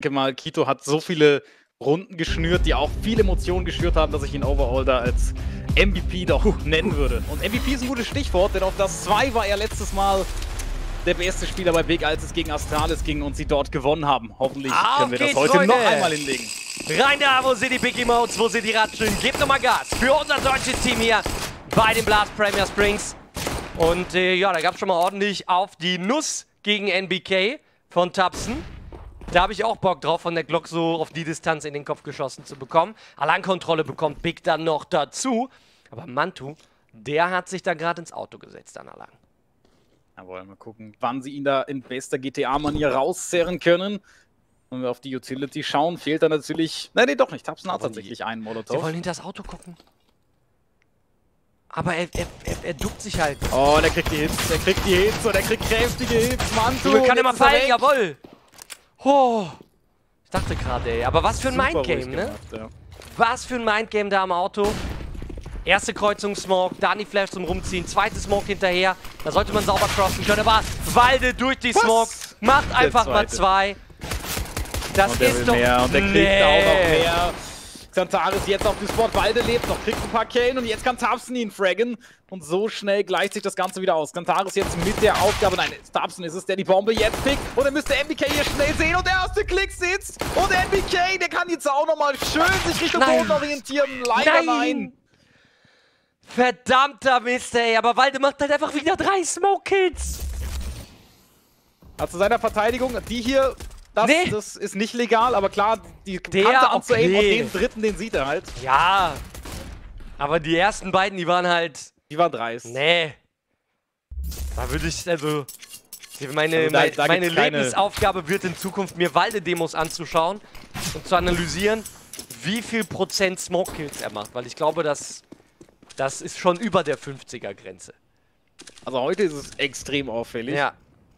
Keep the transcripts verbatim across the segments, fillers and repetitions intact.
denke mal, Kito hat so viele Runden geschnürt, die auch viel Emotionen geschürt haben, dass ich ihn overall da als M V P doch nennen würde. Und M V P ist ein gutes Stichwort, denn auf das zwei war er letztes Mal der beste Spieler bei Big, als es gegen Astralis ging und sie dort gewonnen haben. Hoffentlich Auf können wir das geht's, heute Freunde. noch einmal hinlegen. Rein da, wo sind die Big Emotes, wo sind die Ratschen? Gebt nochmal Gas für unser deutsches Team hier bei den Blast Premier Springs. Und äh, ja, da gab es schon mal ordentlich auf die Nuss gegen N B K von Tapsen. Da habe ich auch Bock drauf, von der Glock so auf die Distanz in den Kopf geschossen zu bekommen. Alleinkontrolle bekommt Big dann noch dazu. Aber Mantu, der hat sich da gerade ins Auto gesetzt an Alang. Ja, wollen wir mal gucken, wann sie ihn da in bester G T A-Manier rauszerren können. Wenn wir auf die Utility schauen, fehlt da natürlich... Nein, nee, doch nicht. Tapsen hat tatsächlich einen Molotov. Sie wollen hinter das Auto gucken. Aber er, er, er, er duckt sich halt. Oh, und er kriegt die Hits, er kriegt die Hits und er kriegt kräftige Hits. Mantu, Du, kann immer jetzt ist er fallen, weg. jawohl. Oh, ich dachte gerade, ey. Aber was für ein Super Mindgame, ruhig ne? gemacht, ja. Was für ein Mindgame da am Auto. Erste Kreuzung Smoke, dann die Flash zum Rumziehen, zweite Smoke hinterher. Da sollte man sauber crossen können, aber Walde durch die Was? Smoke macht einfach mal zweite. zwei. Das Und der ist will doch... mehr und der kriegt Nee. auch noch mehr. Xantaris jetzt auf dem Spot, Walde lebt noch, kriegt ein paar Killen und jetzt kann Tapsen ihn fraggen. Und so schnell gleicht sich das Ganze wieder aus. Xantaris jetzt mit der Aufgabe, nein, Tapsen ist es, der die Bombe jetzt pickt. Und er müsste M B K hier schnell sehen und der erste Klick sitzt. Und M B K, der kann jetzt auch nochmal schön sich Richtung Nein. Boden orientieren. Leider nein. nein. Verdammter Mist, ey. Aber Walde macht halt einfach wieder drei Smoke-Kills. Also zu seiner Verteidigung, die hier, das, Nee. das ist nicht legal, aber klar, die Der, Kante anzuaimen okay. und den dritten, den sieht er halt. Ja. Aber die ersten beiden, die waren halt... Die war dreist. Nee. Da würde ich, also... Meine, Also da- meine, da meine gibt's keine- Lebensaufgabe wird in Zukunft, mir Walde-Demos anzuschauen und zu analysieren, wie viel Prozent Smoke-Kills er macht. Weil ich glaube, das, das ist schon über der fünfziger-Grenze. Also heute ist es extrem auffällig. Ja.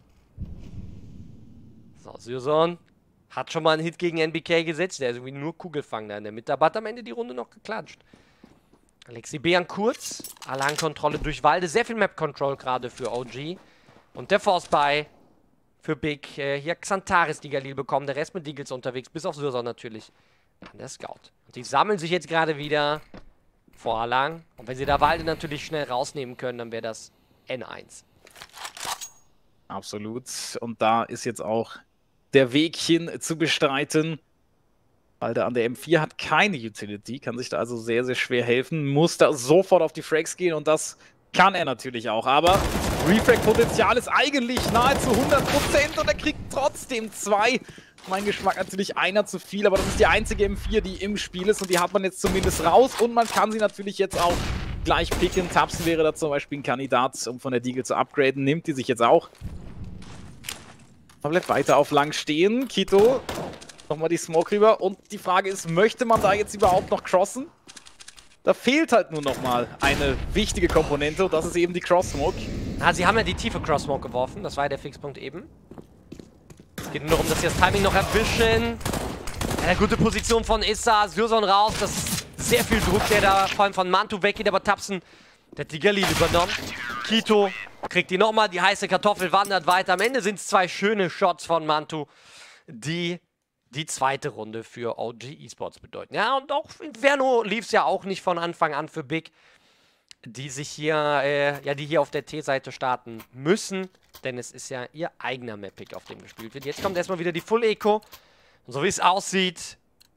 So, Syrson hat schon mal einen Hit gegen N B K gesetzt. Der ist irgendwie nur Kugelfang da in der Mitte. Aber hat am Ende die Runde noch geklatscht. Alexi B an kurz. Alarmkontrolle durch Walde. Sehr viel Map-Control gerade für O G. Und der Force-Buy für Big. Äh, hier Xantaris die Galil bekommen. Der Rest mit Deagles unterwegs. Bis auf Syrson natürlich. An der Scout. Und die sammeln sich jetzt gerade wieder vor Alang. Und wenn sie da Walde natürlich schnell rausnehmen können, dann wäre das N eins. Absolut. Und da ist jetzt auch der Wegchen zu bestreiten. Weil der an der M vier hat keine Utility, kann sich da also sehr, sehr schwer helfen. Muss da sofort auf die Frags gehen und das kann er natürlich auch. Aber Refrag-Potenzial ist eigentlich nahezu hundert Prozent und er kriegt trotzdem zwei. Mein Geschmack natürlich einer zu viel, aber das ist die einzige M vier, die im Spiel ist und die hat man jetzt zumindest raus. Und man kann sie natürlich jetzt auch gleich picken. Tapsen wäre da zum Beispiel ein Kandidat, um von der Deagle zu upgraden. Nimmt die sich jetzt auch. Man bleibt weiter auf lang stehen. Kito, nochmal die Smoke rüber. Und die Frage ist, möchte man da jetzt überhaupt noch crossen? Da fehlt halt nur nochmal eine wichtige Komponente und das ist eben die Cross-Smoke. Ah, sie haben ja die tiefe Cross-Smoke geworfen. Das war ja der Fixpunkt eben. Es geht nur darum, dass sie das Timing noch erwischen. Eine gute Position von Issa. Syrson raus. Das ist sehr viel Druck, der da vor allem von Mantu weggeht. Aber Tapsen, der hat die Galil übernommen. Kito kriegt die nochmal. Die heiße Kartoffel wandert weiter. Am Ende sind es zwei schöne Shots von Mantu, die die zweite Runde für O G Esports bedeuten. Ja, und auch Inferno lief es ja auch nicht von Anfang an für Big, die sich hier, äh, ja, die hier auf der T-Seite starten müssen, denn es ist ja ihr eigener Map-Pick, auf dem gespielt wird. Jetzt kommt erstmal wieder die Full Eco. Und so wie es aussieht,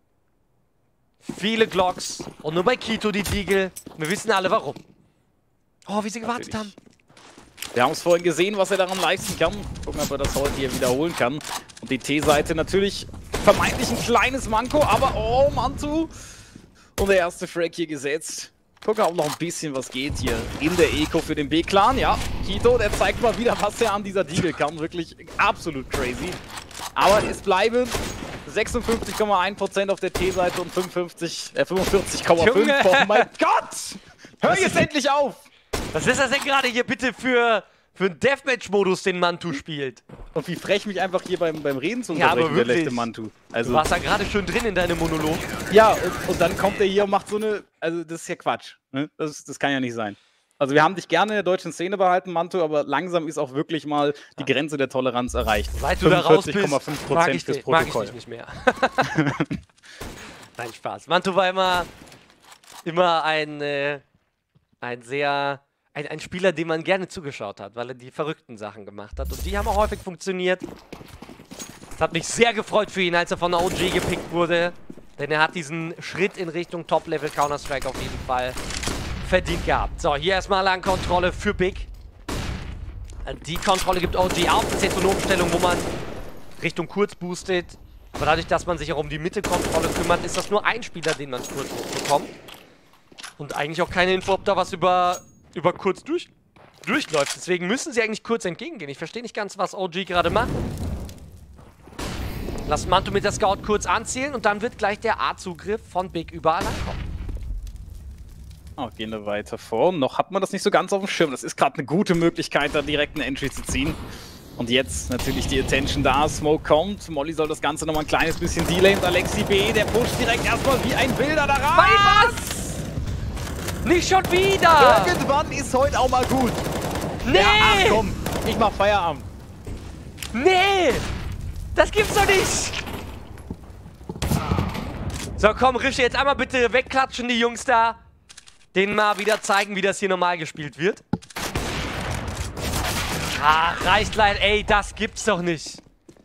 viele Glocks und nur bei Kito die Deagle. Wir wissen alle warum. Oh, wie sie gewartet Natürlich. haben. Wir haben es vorhin gesehen, was er daran leisten kann. Gucken, ob er das heute hier wiederholen kann. Und die T-Seite natürlich vermeintlich ein kleines Manko, aber oh, Mantu. Und der erste Frag hier gesetzt. Gucken, ob noch ein bisschen was geht hier in der Eco für den B-Clan. Ja, Kito, der zeigt mal wieder, was er an dieser Deagle kann. Wirklich absolut crazy. Aber es bleiben sechsundfünfzig Komma eins Prozent auf der T-Seite und fünfundfünfzig, äh, fünfundvierzig Komma fünf. Junge. Oh mein Gott! Hör jetzt endlich auf! Was ist das denn gerade hier bitte für, für einen Deathmatch-Modus, den Mantu spielt? Und wie frech mich einfach hier beim, beim Reden zu Ja, aber unterbrechen, der wirklich. letzte Mantu. Also, Du warst da gerade schön drin in deinem Monolog. ja, und, und dann kommt er hier und macht so eine, also das ist ja Quatsch. Ne? Das, das kann ja nicht sein. Also wir haben dich gerne in der deutschen Szene behalten, Manto, aber langsam ist auch wirklich mal die Grenze der Toleranz erreicht. Seit du da raus bist, fünfundvierzig Komma fünf mag Prozent ich, fürs dich, mag ich Protokoll. dich nicht mehr. Nein, Spaß. Manto war immer, immer ein, äh, ein sehr, ein, ein Spieler, dem man gerne zugeschaut hat, weil er die verrückten Sachen gemacht hat. Und die haben auch häufig funktioniert. Es hat mich sehr gefreut für ihn, als er von der O G gepickt wurde. Denn er hat diesen Schritt in Richtung Top-Level Counter-Strike auf jeden Fall verdient gehabt. So, hier erstmal Langkontrolle für Big. Die Kontrolle gibt O G auf. Das ist jetzt so eine Umstellung, wo man Richtung kurz boostet. Aber dadurch, dass man sich auch um die Mitte-Kontrolle kümmert, ist das nur ein Spieler, den man kurz bekommt. Und eigentlich auch keine Info, ob da was über, über kurz durch, durchläuft. Deswegen müssen sie eigentlich kurz entgegengehen. Ich verstehe nicht ganz, was O G gerade macht. Lass Manto mit der Scout kurz anzielen und dann wird gleich der A-Zugriff von Big überall ankommen. Oh, gehen wir weiter vor. Noch hat man das nicht so ganz auf dem Schirm. Das ist gerade eine gute Möglichkeit, da direkt eine Entry zu ziehen. Und jetzt natürlich die Attention da. Smoke kommt. Molly soll das Ganze nochmal ein kleines bisschen delayen. Und Alexi B, der pusht direkt erstmal wie ein Wilder da rein. Was? Nicht schon wieder! Irgendwann ist heute auch mal gut. Nee! Ja, ach komm, ich mach Feierabend. Nee! Das gibt's doch nicht! So, komm, Rische, jetzt einmal bitte wegklatschen, die Jungs da. Denen mal wieder zeigen, wie das hier normal gespielt wird. Ach, reicht leider. Ey, das gibt's doch nicht.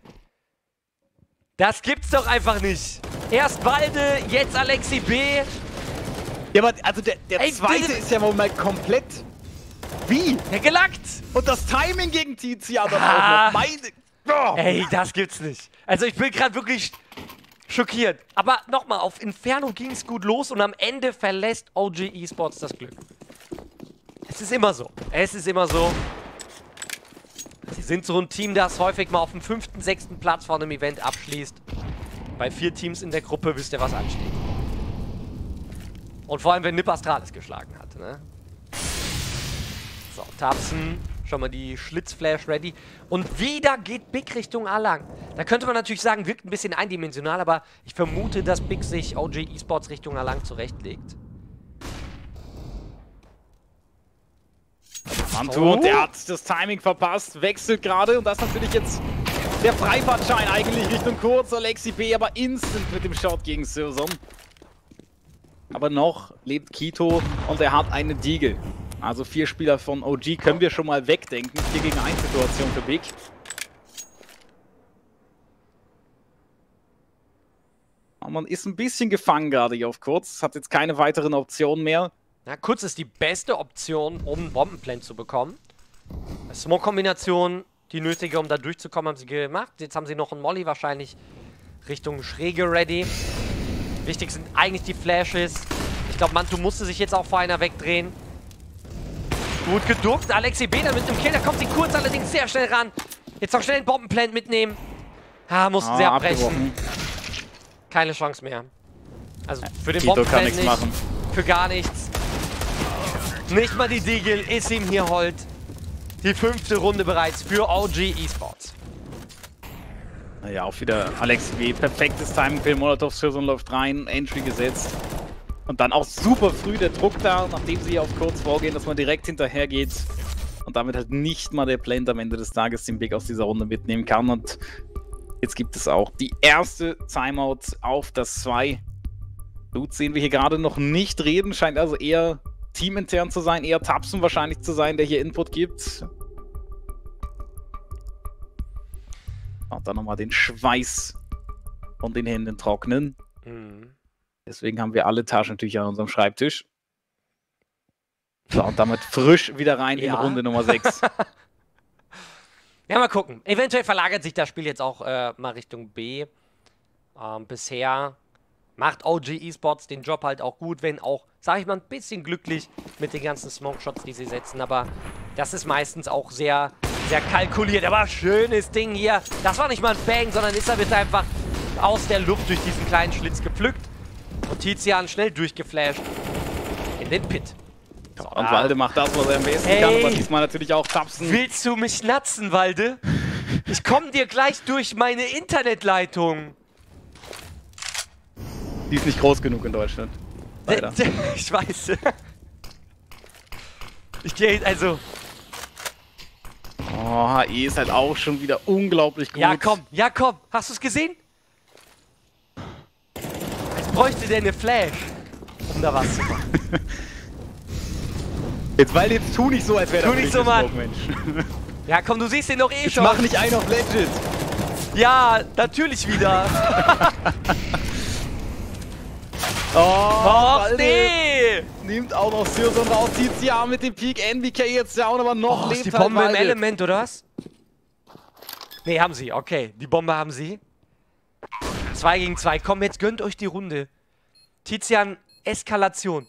Das gibt's doch einfach nicht. Erst Walde, jetzt Alexi B. Ja, aber also der, der Ey, zweite bitte. ist ja wohl mal komplett... Wie? Der gelackt. Und das Timing gegen T C aber Ah. auch noch. Meine... Oh. Ey, das gibt's nicht. Also ich bin gerade wirklich schockiert. Aber nochmal, auf Inferno ging's gut los und am Ende verlässt O G Esports das Glück. Es ist immer so. Es ist immer so. Sie sind so ein Team, das häufig mal auf dem fünften, sechsten Platz vor einem Event abschließt. Bei vier Teams in der Gruppe wisst ihr, was ansteht. Und vor allem, wenn Nip Astralis geschlagen hat, ne? So, Tapsen, schon mal die Schlitzflash ready. Und wieder geht Big Richtung A lang. Da könnte man natürlich sagen, wirkt ein bisschen eindimensional, aber ich vermute, dass Big sich O G Esports Richtung A lang zurechtlegt. Manto, Oh. der hat das Timing verpasst, wechselt gerade und das ist natürlich jetzt der Freifahrtschein eigentlich Richtung kurz. Alexi B aber instant mit dem Shot gegen Sirson. Aber noch lebt Kito und er hat eine Deagle. Also vier Spieler von O G können wir schon mal wegdenken. vier gegen eins Situation für Big. Aber man ist ein bisschen gefangen gerade hier auf kurz. Hat jetzt keine weiteren Optionen mehr. Na, kurz ist die beste Option, um einen Bombenplan zu bekommen. Smoke-Kombination, die nötige, um da durchzukommen, haben sie gemacht. Jetzt haben sie noch einen Molly wahrscheinlich Richtung Schräge ready. Wichtig sind eigentlich die Flashes. Ich glaube, Manto musste sich jetzt auch vor einer wegdrehen. Gut geduckt. Alexi B mit dem Kill. Da kommt sie kurz allerdings sehr schnell ran. Jetzt noch schnell den Bombenplant mitnehmen. Ah, mussten Ah, sie abbrechen. abgebrochen. Keine Chance mehr. Also für den Kito kann Bombenplant nichts nicht. machen. Für gar nichts. Nicht mal die Deagle ist ihm hier hold. Die fünfte Runde bereits für O G Esports. Naja, auch wieder Alexi B. Perfektes Timing für den Molotov. Sirson läuft rein, Entry gesetzt. Und dann auch super früh der Druck da, nachdem sie auf kurz vorgehen, dass man direkt hinterher geht. Und damit halt nicht mal der Plant am Ende des Tages den Big aus dieser Runde mitnehmen kann. Und jetzt gibt es auch die erste Timeout auf das zwei. Dudes sehen wir hier gerade noch nicht reden, scheint also eher teamintern zu sein, eher Tapsen wahrscheinlich zu sein, der hier Input gibt. Und dann nochmal den Schweiß von den Händen trocknen. Mhm. Deswegen haben wir alle Taschentücher an unserem Schreibtisch. So, und damit frisch wieder rein Ja. in Runde Nummer sechs. Ja, mal gucken. Eventuell verlagert sich das Spiel jetzt auch äh, mal Richtung B. Ähm, bisher macht O G Esports den Job halt auch gut, wenn auch, sag ich mal, ein bisschen glücklich mit den ganzen Smoke-Shots, die sie setzen. Aber das ist meistens auch sehr, sehr kalkuliert. Aber schönes Ding hier. Das war nicht mal ein Bang, sondern Issa wird einfach aus der Luft durch diesen kleinen Schlitz gepflückt. Und Tizian schnell durchgeflasht in den Pit. So, Und da. Walde macht das, was er am besten Hey. kann, aber diesmal natürlich auch Tapsen. Willst du mich natzen, Walde? Ich komme dir gleich durch meine Internetleitung. Die ist nicht groß genug in Deutschland. Leider. Ich weiß. Ich gehe, also... Oh, H E ist halt auch schon wieder unglaublich gut. Ja, komm, ja, komm. Hast du es gesehen? Als bräuchte der eine Flash, um da was zu machen. Jetzt, weil jetzt tu nicht so, als wäre Tu das nicht so, Mann. Mensch. Ja, komm, du siehst den doch eh Jetzt schon. mach nicht einen auf Legend. Ja, natürlich wieder. Oh, Och, nee. Nimmt auch noch Syrson raus, zieht sie an mit dem Peak. N B K jetzt ja auch aber noch Oh, lebt ist die halt Bombe im Walde. Element, oder was? Nee, haben sie. Okay, die Bombe haben sie. zwei gegen zwei. Komm, jetzt gönnt euch die Runde. Tizian, Eskalation.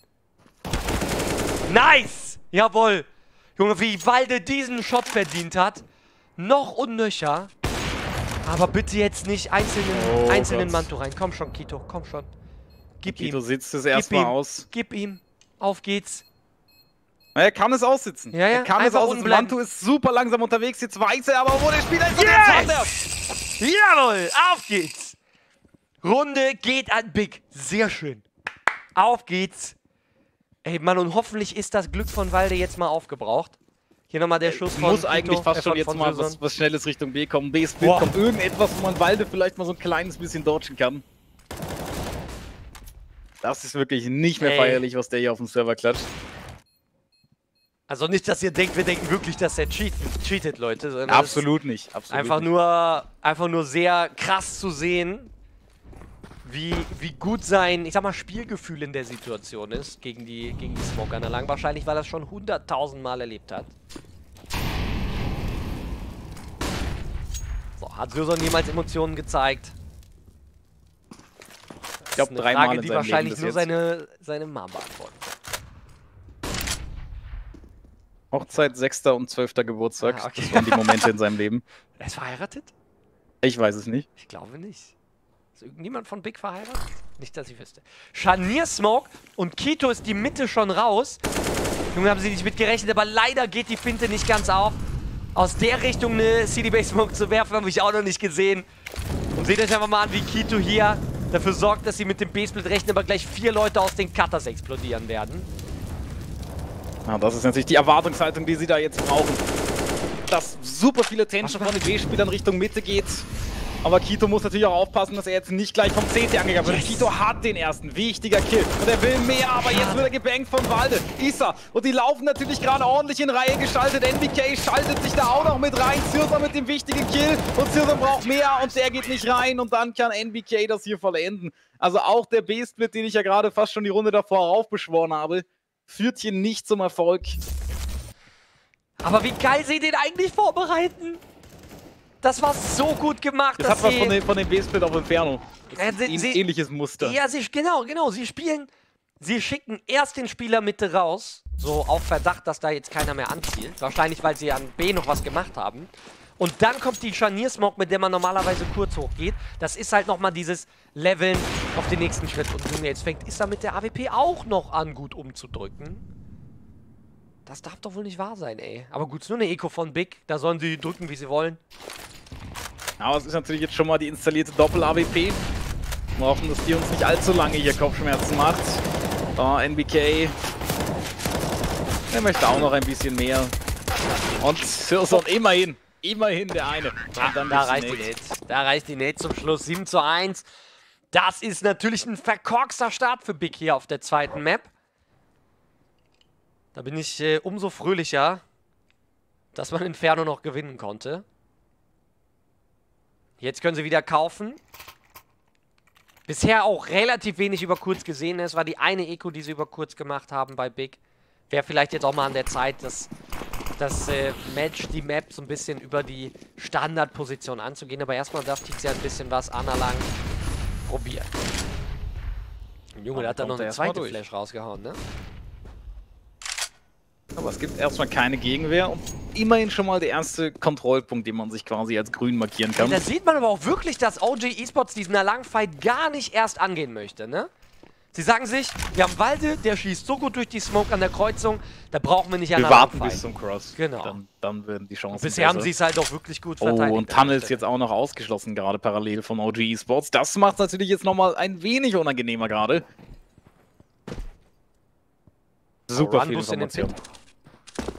Nice! Jawohl. Junge, wie Walde diesen Shot verdient hat. Noch unnöcher. Aber bitte jetzt nicht einzelnen, Oh einzelnen Gott. Manto rein. Komm schon, Kito, komm schon. Gib Kito ihm. sitzt es Gib erstmal ihm. aus. Gib ihm. Auf geht's. Er kann es aussitzen. Ja, ja, Er kann es einfach aussitzen. unten bleiben. Manto ist super langsam unterwegs. Jetzt weiß er aber, wo der Spieler ist. Yes! Jawohl, auf geht's. Runde geht an Big. Sehr schön. Auf geht's. Ey, Mann, und hoffentlich ist das Glück von Walde jetzt mal aufgebraucht. Hier nochmal der Schuss von Muss Kito, eigentlich fast äh, schon von- jetzt von mal Syrson. was, was Schnelles Richtung B kommen. B-Split Boah. kommt irgendetwas, wo man Walde vielleicht mal so ein kleines bisschen dodgen kann. Das ist wirklich nicht mehr Ey. feierlich, was der hier auf dem Server klatscht. Also nicht, dass ihr denkt, wir denken wirklich, dass er cheat, cheatet, Leute. Sondern Absolut nicht. es ist Absolut Einfach nicht. nur, einfach nur sehr krass zu sehen, wie, wie gut sein, ich sag mal, Spielgefühl in der Situation ist gegen die, gegen die Smoke-Anlagen. Wahrscheinlich, weil er es schon hunderttausend Mal erlebt hat. So, hat Syrson jemals Emotionen gezeigt? Ich glaube, eine dreimal Frage, in die seinem wahrscheinlich Leben nur bis jetzt. seine, seine Mom beantworten. Hochzeit, sechster und zwölfter Geburtstag. Ah, okay. Das waren die Momente in seinem Leben. Er ist verheiratet? Ich weiß es nicht. Ich glaube nicht. Ist irgendjemand von Big verheiratet? Nicht, dass ich wüsste. Scharnier Smoke und Kito ist die Mitte schon raus. Junge, haben sie nicht mit gerechnet, aber leider geht die Finte nicht ganz auf. Aus der Richtung eine C D-Base Smoke zu werfen, habe ich auch noch nicht gesehen. Und seht euch einfach mal an, wie Kito hier dafür sorgt, dass sie mit dem B-Split rechnen, aber gleich vier Leute aus den Cutters explodieren werden. Ja, das ist natürlich die Erwartungshaltung, die sie da jetzt brauchen. Dass super viele Tension Warte von den B-Spielern Richtung Mitte geht. Aber Kito muss natürlich auch aufpassen, dass er jetzt nicht gleich vom C T angegangen wird. Yes. Kito hat den ersten, wichtiger Kill. Und er will mehr, aber jetzt wird er gebankt von Walde. Issa. Und die laufen natürlich gerade ordentlich in Reihe geschaltet. N B K schaltet sich da auch noch mit rein. Syrson mit dem wichtigen Kill. Und Syrson braucht mehr und der geht nicht rein. Und dann kann N B K das hier vollenden. Also auch der B-Split, den ich ja gerade fast schon die Runde davor aufbeschworen habe, führt hier nicht zum Erfolg. Aber wie geil sie den eigentlich vorbereiten. Das war so gut gemacht, Das dass hat was sie... von dem, von dem B-Split auf Inferno. Ja, sie- Ähn- sie- ähnliches Muster. Ja, sie, genau, genau. Sie spielen, sie schicken erst den Spieler Mitte raus, so auf Verdacht, dass da jetzt keiner mehr anzielt. Wahrscheinlich, weil sie an B noch was gemacht haben. Und dann kommt die Scharnier-Smoke, mit der man normalerweise kurz hochgeht. Das ist halt nochmal dieses Leveln auf den nächsten Schritt. Und Junge, jetzt fängt Issa mit der A W P auch noch an, gut umzudrücken. Das darf doch wohl nicht wahr sein, ey. Aber gut, es ist nur eine Eco von Big. Da sollen sie drücken, wie sie wollen. Aber es ist natürlich jetzt schon mal die installierte Doppel-A W P. Wir hoffen, dass die uns nicht allzu lange hier Kopfschmerzen macht. Da N B K. Er möchte auch noch ein bisschen mehr. Und Syrson immerhin. Immerhin der eine. Und dann Da bisschen reicht die Nate. Nate. Da reicht die Nate zum Schluss. sieben zu eins. Das ist natürlich ein verkorkster Start für Big hier auf der zweiten Map. Da bin ich äh, umso fröhlicher, dass man Inferno noch gewinnen konnte. Jetzt können sie wieder kaufen. Bisher auch relativ wenig über kurz gesehen. Es war die eine Eco, die sie über kurz gemacht haben bei Big. Wäre vielleicht jetzt auch mal an der Zeit, das, das äh, Match, die Map so ein bisschen über die Standardposition anzugehen. Aber erstmal darf Tizian ein bisschen was analang probieren. Der Junge, der hat da noch kommt er eine erst mal zweite durch. Flash rausgehauen, ne? Aber es gibt erstmal keine Gegenwehr und immerhin schon mal der erste Kontrollpunkt, den man sich quasi als grün markieren kann. Da sieht man aber auch wirklich, dass O G Esports diesen Alang-Fight gar nicht erst angehen möchte, ne? Sie sagen sich, wir haben Walde, der schießt so gut durch die Smoke an der Kreuzung, da brauchen wir nicht einen Wir warten Alang-Fight. bis zum Cross. Genau. Dann, dann werden die Chancen Bisher haben besser. sie es halt auch wirklich gut Oh, verteidigt. und Tunnels jetzt auch noch ausgeschlossen, gerade parallel von O G Esports. Das macht es natürlich jetzt nochmal ein wenig unangenehmer gerade. Super Run viel Boost in den Information.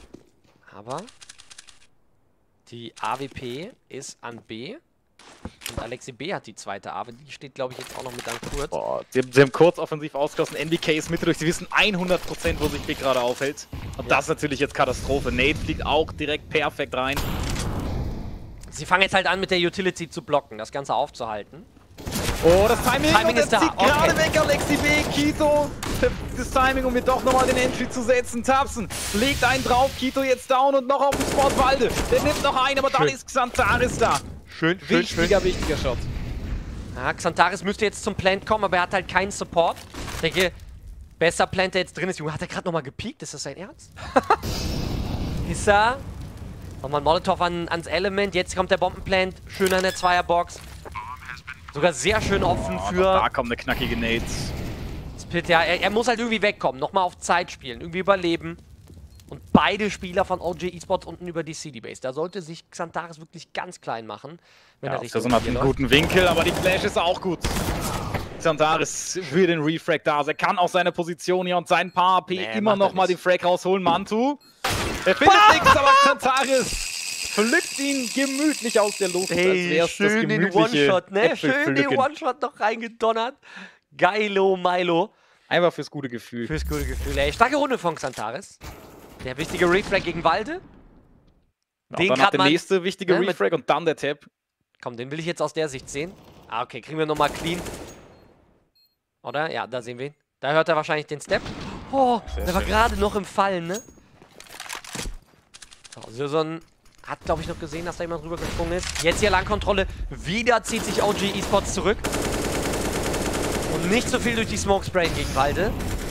Aber die A W P ist an B. Und Alexi B hat die zweite A W P. Die steht, glaube ich, jetzt auch noch mit an Kurz. Boah, sie, sie haben kurz offensiv ausgeschlossen. N B K ist Mitte durch. Sie wissen hundert Prozent, wo sich Big gerade aufhält. Und ja. Das ist natürlich jetzt Katastrophe. Nate fliegt auch direkt perfekt rein. Sie fangen jetzt halt an, mit der Utility zu blocken, das Ganze aufzuhalten. Oh, das Timing, Timing ist da. zieht Okay. gerade weg, Alexi B. Kito, das Timing, um mir doch nochmal den Entry zu setzen. Tapsen legt einen drauf, Kito jetzt down und noch auf dem Spot Walde. Der nimmt noch einen, aber schön. Dann ist Xantares da. Schön, schön, Wichtiger, schön. wichtiger Shot. Ja, Xantares müsste jetzt zum Plant kommen, aber er hat halt keinen Support. Ich denke, besser Plant, der jetzt drin ist. Junge, hat er gerade nochmal gepiekt? Ist das sein Ernst? Issa. Nochmal ein Molotov an, ans Element. Jetzt kommt der Bombenplant. Schön an der Zweierbox. Sogar sehr schön offen oh, für... Da kommt eine knackige Nate. Split, ja, er, er muss halt irgendwie wegkommen. Nochmal auf Zeit spielen. Irgendwie überleben. Und beide Spieler von O G Esports unten über die C D-Base. Da sollte sich Xantares wirklich ganz klein machen. Wenn Ja, er Richtung Syrson hat einen guten Winkel, aber die Flash ist auch gut. Xantares für den Refrag da. Also er kann auch seine Position hier und seinen paar A P nee, immer noch mal den Frag rausholen. Mantu. Er findet nichts, aber Xantares pflückt ihn gemütlich aus der Luft. Hey, als schön den One-Shot, ne? Schön den One-Shot noch reingedonnert. Geilo, Milo. Einfach fürs gute Gefühl. Fürs gute Gefühl, ey. Starke Runde von Xantares. Der wichtige Refrag gegen Walde. Ja, den dann der nächste wichtige ne, Refrag und dann der Tap. Komm, den will ich jetzt aus der Sicht sehen. Ah, okay, kriegen wir nochmal clean. Oder? Ja, da sehen wir ihn. Da hört er wahrscheinlich den Step. Oh, Sehr der war gerade noch im Fallen, ne? So, Syrson hat, glaube ich, noch gesehen, dass da jemand rübergesprungen ist. Jetzt hier Langkontrolle. Wieder zieht sich O G Esports zurück. Und nicht so viel durch die Smoke sprayen gegen Walde.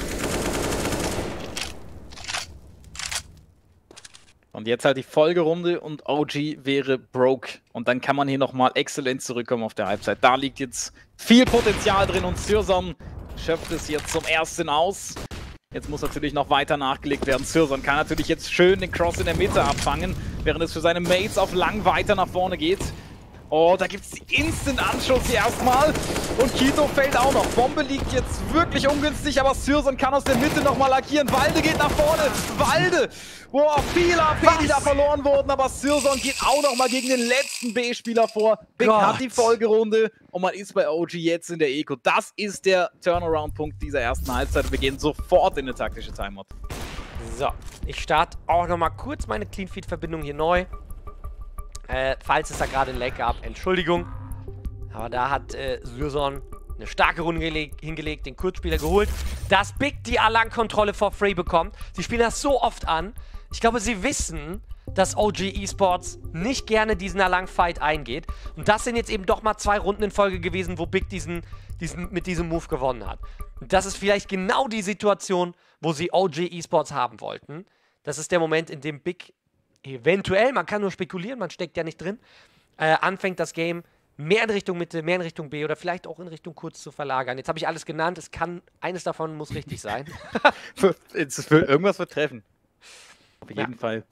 Und jetzt halt die Folgerunde und O G wäre broke. Und dann kann man hier nochmal exzellent zurückkommen auf der Halbzeit. Da liegt jetzt viel Potenzial drin und Syrson schöpft es jetzt zum ersten aus. Jetzt muss natürlich noch weiter nachgelegt werden. Syrson kann natürlich jetzt schön den Cross in der Mitte abfangen, während es für seine Mates auf lang weiter nach vorne geht. Oh, da gibt es Instant-Anschuss hier erstmal. Und Kito fällt auch noch. Bombe liegt jetzt wirklich ungünstig, aber Syrson kann aus der Mitte nochmal agieren. Walde geht nach vorne. Walde! Boah, viel A P, die da verloren wurden, aber Syrson geht auch nochmal gegen den letzten B-Spieler vor. Big hat die Folgerunde und man ist bei O G jetzt in der Eco. Das ist der Turnaround-Punkt dieser ersten Halbzeit. Wir gehen sofort in eine taktische Timeout. So, ich starte auch nochmal kurz meine Clean-Feed-Verbindung hier neu. Äh, falls es da gerade ein Lag gab, Entschuldigung. Aber da hat äh, Syrson eine starke Runde hingelegt, den Kurzspieler geholt, dass Big die A-Lang-Kontrolle for free bekommt. Sie spielen das so oft an. Ich glaube, sie wissen, dass O G Esports nicht gerne diesen A-Lang-Fight eingeht. Und das sind jetzt eben doch mal zwei Runden in Folge gewesen, wo Big diesen, diesen, mit diesem Move gewonnen hat. Und das ist vielleicht genau die Situation, wo sie O G Esports haben wollten. Das ist der Moment, in dem Big eventuell, man kann nur spekulieren, man steckt ja nicht drin, äh, anfängt das Game mehr in Richtung Mitte, mehr in Richtung B oder vielleicht auch in Richtung Kurz zu verlagern. Jetzt habe ich alles genannt, es kann, eines davon muss richtig sein. Jetzt wird irgendwas wird treffen. Auf jeden ja. Fall.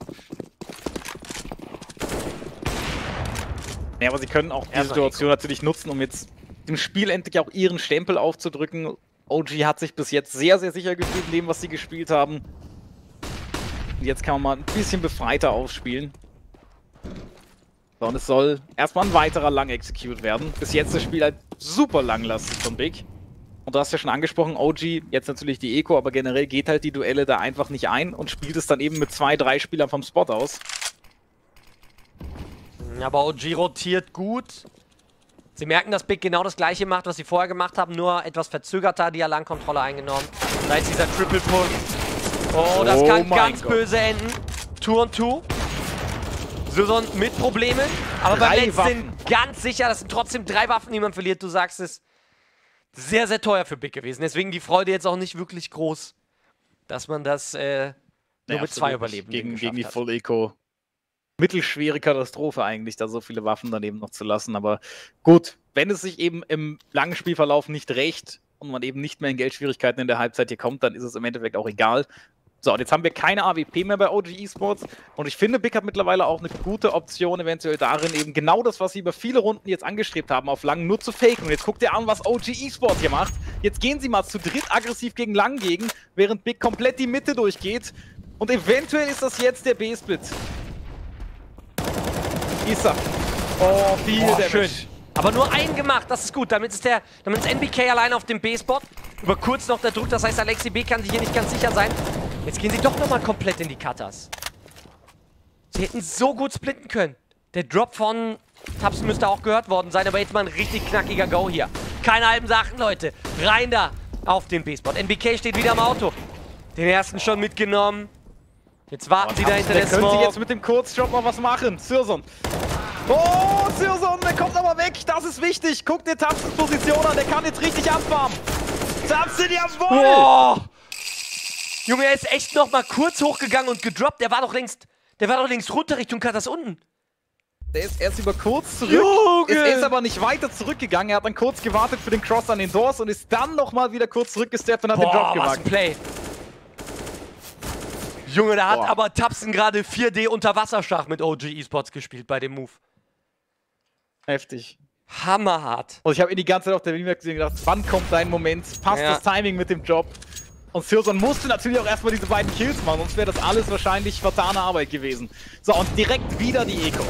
Ja, aber sie können auch die Erst Situation natürlich nutzen, um jetzt dem Spiel endlich auch ihren Stempel aufzudrücken. O G hat sich bis jetzt sehr, sehr sicher gefühlt in dem, was sie gespielt haben. Und jetzt kann man mal ein bisschen befreiter aufspielen. So, und es soll erstmal ein weiterer Lang-Execute werden. Bis jetzt das Spiel halt super langlastig von Big. Und du hast ja schon angesprochen, O G, jetzt natürlich die Eco, aber generell geht halt die Duelle da einfach nicht ein und spielt es dann eben mit zwei, drei Spielern vom Spot aus. Aber O G rotiert gut. Sie merken, dass Big genau das gleiche macht, was sie vorher gemacht haben, nur etwas verzögerter die Lang-Kontrolle eingenommen. Da ist dieser Triple Push. Oh, das oh kann ganz Gott. böse enden. Two on two. Syrson mit Problemen. Aber beim letzten sind ganz sicher, das sind trotzdem drei Waffen, die man verliert. Du sagst es. Sehr, sehr teuer für Big gewesen. Deswegen die Freude jetzt auch nicht wirklich groß, dass man das äh, nur ja, mit zwei Überleben gegen, gegen die Full Eco. Mittelschwere Katastrophe eigentlich, da so viele Waffen daneben noch zu lassen. Aber gut, wenn es sich eben im langen Spielverlauf nicht rächt und man eben nicht mehr in Geldschwierigkeiten in der Halbzeit hier kommt, dann ist es im Endeffekt auch egal. So, und jetzt haben wir keine A W P mehr bei O G Esports. Und ich finde, Big hat mittlerweile auch eine gute Option eventuell darin, eben genau das, was sie über viele Runden jetzt angestrebt haben, auf Lang nur zu faken. Und jetzt guckt ihr an, was O G Esports hier macht. Jetzt gehen sie mal zu dritt aggressiv gegen Lang gegen, während Big komplett die Mitte durchgeht. Und eventuell ist das jetzt der B-Split. Issa. Oh, viel Oh, Damage. schön. Aber nur einen gemacht, das ist gut. Damit ist, der, damit ist N B K allein auf dem B-Spot. Über kurz noch der Druck, das heißt, Alexi B kann sich hier nicht ganz sicher sein. Jetzt gehen sie doch nochmal komplett in die Cutters. Sie hätten so gut splitten können. Der Drop von Tapsen müsste auch gehört worden sein, aber jetzt mal ein richtig knackiger Go hier. Keine halben Sachen, Leute. Rein da auf den B-Spot. N B K steht wieder im Auto. Den ersten schon mitgenommen. Jetzt warten oh, sie da hinter der Smoke. Können sie jetzt mit dem Kurzjob noch was machen. Syrson. Oh, Syrson, der kommt aber weg. Das ist wichtig. Guck dir Tapsens Position an. Der kann jetzt richtig abfarmen. Tapsen, jawohl! Oh. Junge, er ist echt noch mal kurz hochgegangen und gedroppt. Der war doch längst, der war doch längst runter Richtung Cutters unten. Der ist erst über kurz zurück. Junge. Ist, er ist aber nicht weiter zurückgegangen. Er hat dann kurz gewartet für den Cross an den Doors und ist dann noch mal wieder kurz zurückgesteppt und hat Boah, den Drop was gewagt. ein Play. Junge, da hat Boah. aber Tapsen gerade vier D Unterwasserschach mit O G Esports gespielt bei dem Move. Heftig. Hammerhart. Und ich habe ihn die ganze Zeit auf der Linie gesehen und gedacht, wann kommt dein Moment? Passt Ja. das Timing mit dem Job? Und Syrson musste natürlich auch erstmal diese beiden Kills machen, sonst wäre das alles wahrscheinlich vertane Arbeit gewesen. So, und direkt wieder die Eco.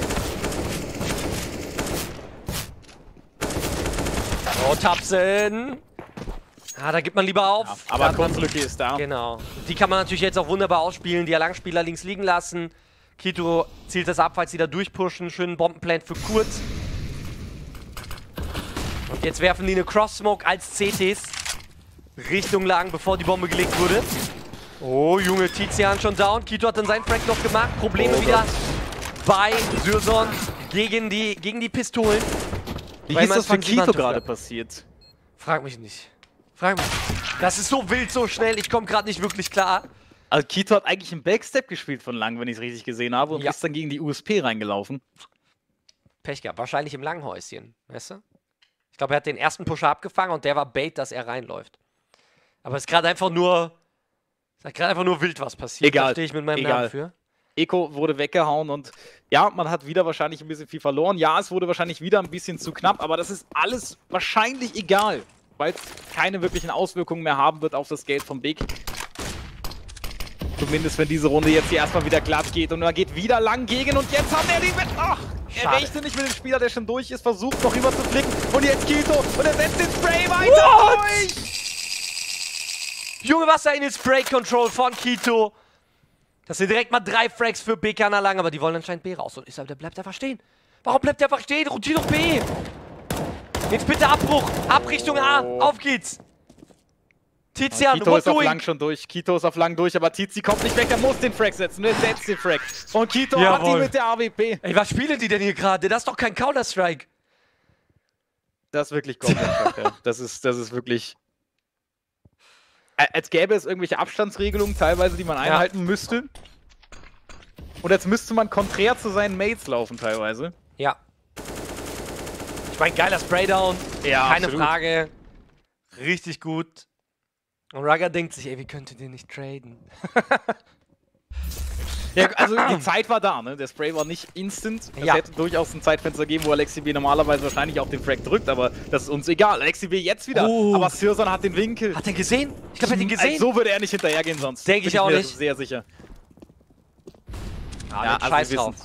Oh, Tapsen. Ah, da gibt man lieber auf. Ja, aber Da- Kurzlücke ist da. Genau. Die kann man natürlich jetzt auch wunderbar ausspielen. Die Langspieler links liegen lassen. Kito zielt das ab, falls sie da durchpushen. Schönen Bombenplant für kurz. Und jetzt werfen die eine Cross-Smoke als C Ts Richtung lang, bevor die Bombe gelegt wurde. Oh, Junge, Tizian schon down. Kito hat dann seinen Frag noch gemacht. Probleme Oh wieder bei Syrson gegen die, gegen die Pistolen. Wie Weil ist man das für fängt Kito niemand gerade dafür. passiert? Frag mich nicht. Frag mich nicht. Das ist so wild, so schnell. Ich komme gerade nicht wirklich klar. Also Kito hat eigentlich einen Backstep gespielt von lang, wenn ich es richtig gesehen habe, und Ja. ist dann gegen die U S P reingelaufen. Pech gehabt. Wahrscheinlich im Langhäuschen, weißt du? Ich glaube, er hat den ersten Pusher abgefangen und der war Bait, dass er reinläuft. Aber es ist gerade einfach nur... Es ist gerade einfach nur wild, was passiert. Egal. Da stehe ich mit meinem Egal. Namen für. Eco wurde weggehauen und ja, man hat wieder wahrscheinlich ein bisschen viel verloren. Ja, es wurde wahrscheinlich wieder ein bisschen zu knapp, aber das ist alles wahrscheinlich egal, weil es keine wirklichen Auswirkungen mehr haben wird auf das Geld von Big. Zumindest wenn diese Runde jetzt hier erstmal wieder glatt geht und er geht wieder lang gegen und jetzt hat er die mit... Ach, er Schade. rechnet nicht mit dem Spieler, der schon durch ist, versucht noch rüber zu flicken und jetzt Kito und er setzt den Spray weiter durch! Junge, was ein Spray-Control von Kito. Das sind direkt mal drei Frags für B K lang, aber die wollen anscheinend B raus. Und ist, der bleibt einfach stehen. Warum bleibt der einfach stehen? Rotier doch B. Jetzt bitte Abbruch. Ab Richtung A. Auf geht's. Tizian, Kito what ist auf doing? lang schon durch. Kito ist auf lang durch, aber Tizi kommt nicht weg. Er muss den Frag setzen. Er setzt den Frag. Und Kito hat Jawohl. ihn mit der A W P. Ey, was spielen die denn hier gerade? Das ist doch kein Counter-Strike. Das ist wirklich Counter-Strike, ja. Das ist, das ist wirklich... Ä- Als gäbe es irgendwelche Abstandsregelungen teilweise, die man einhalten müsste. Und jetzt müsste man konträr zu seinen Mates laufen teilweise. Ja. Ich meine, geiler Spraydown. Ja, Keine absolut. Frage. Richtig gut. Und Rugger denkt sich, ey, wie könntet ihr nicht traden? Ja, also die Zeit war da, ne? Der Spray war nicht instant. Es Ja. hätte durchaus ein Zeitfenster geben, wo Alexi B normalerweise wahrscheinlich auch den Frag drückt, aber das ist uns egal. Alexi B jetzt wieder, Oh. aber Syrson hat den Winkel. Hat er gesehen? Ich glaube, er hat ihn gesehen. Also, so würde er nicht hinterhergehen sonst. Denk ich Bin auch mir nicht. sehr sicher. Ah, Ja, jetzt also scheiß wir drauf. wissen's.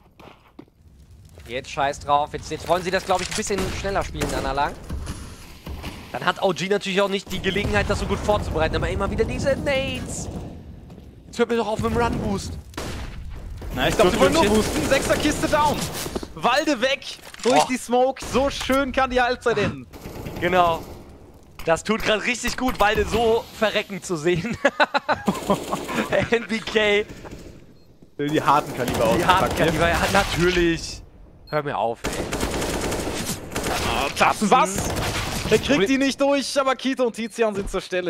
Jetzt scheiß drauf. Jetzt, jetzt wollen sie das, glaube ich, ein bisschen schneller spielen, Anna Lang. Dann hat O G natürlich auch nicht die Gelegenheit, das so gut vorzubereiten. Aber immer wieder diese Nades. Jetzt hört mir doch auf mit dem Run-Boost. Na, ich glaube, die wollen nur Würmchen. boosten. Sechser Kiste down. Walde weg. Durch Oh. die Smoke. So schön kann die Halbzeit enden. Genau. Das tut gerade richtig gut, beide so verrecken zu sehen. N B K. Die harten Kaliber aus. Die harten Kaliber. Ja, natürlich. Hör mir auf, ey. Tapsen was? Er kriegt die nicht durch, aber Kito und Tizian sind zur Stelle.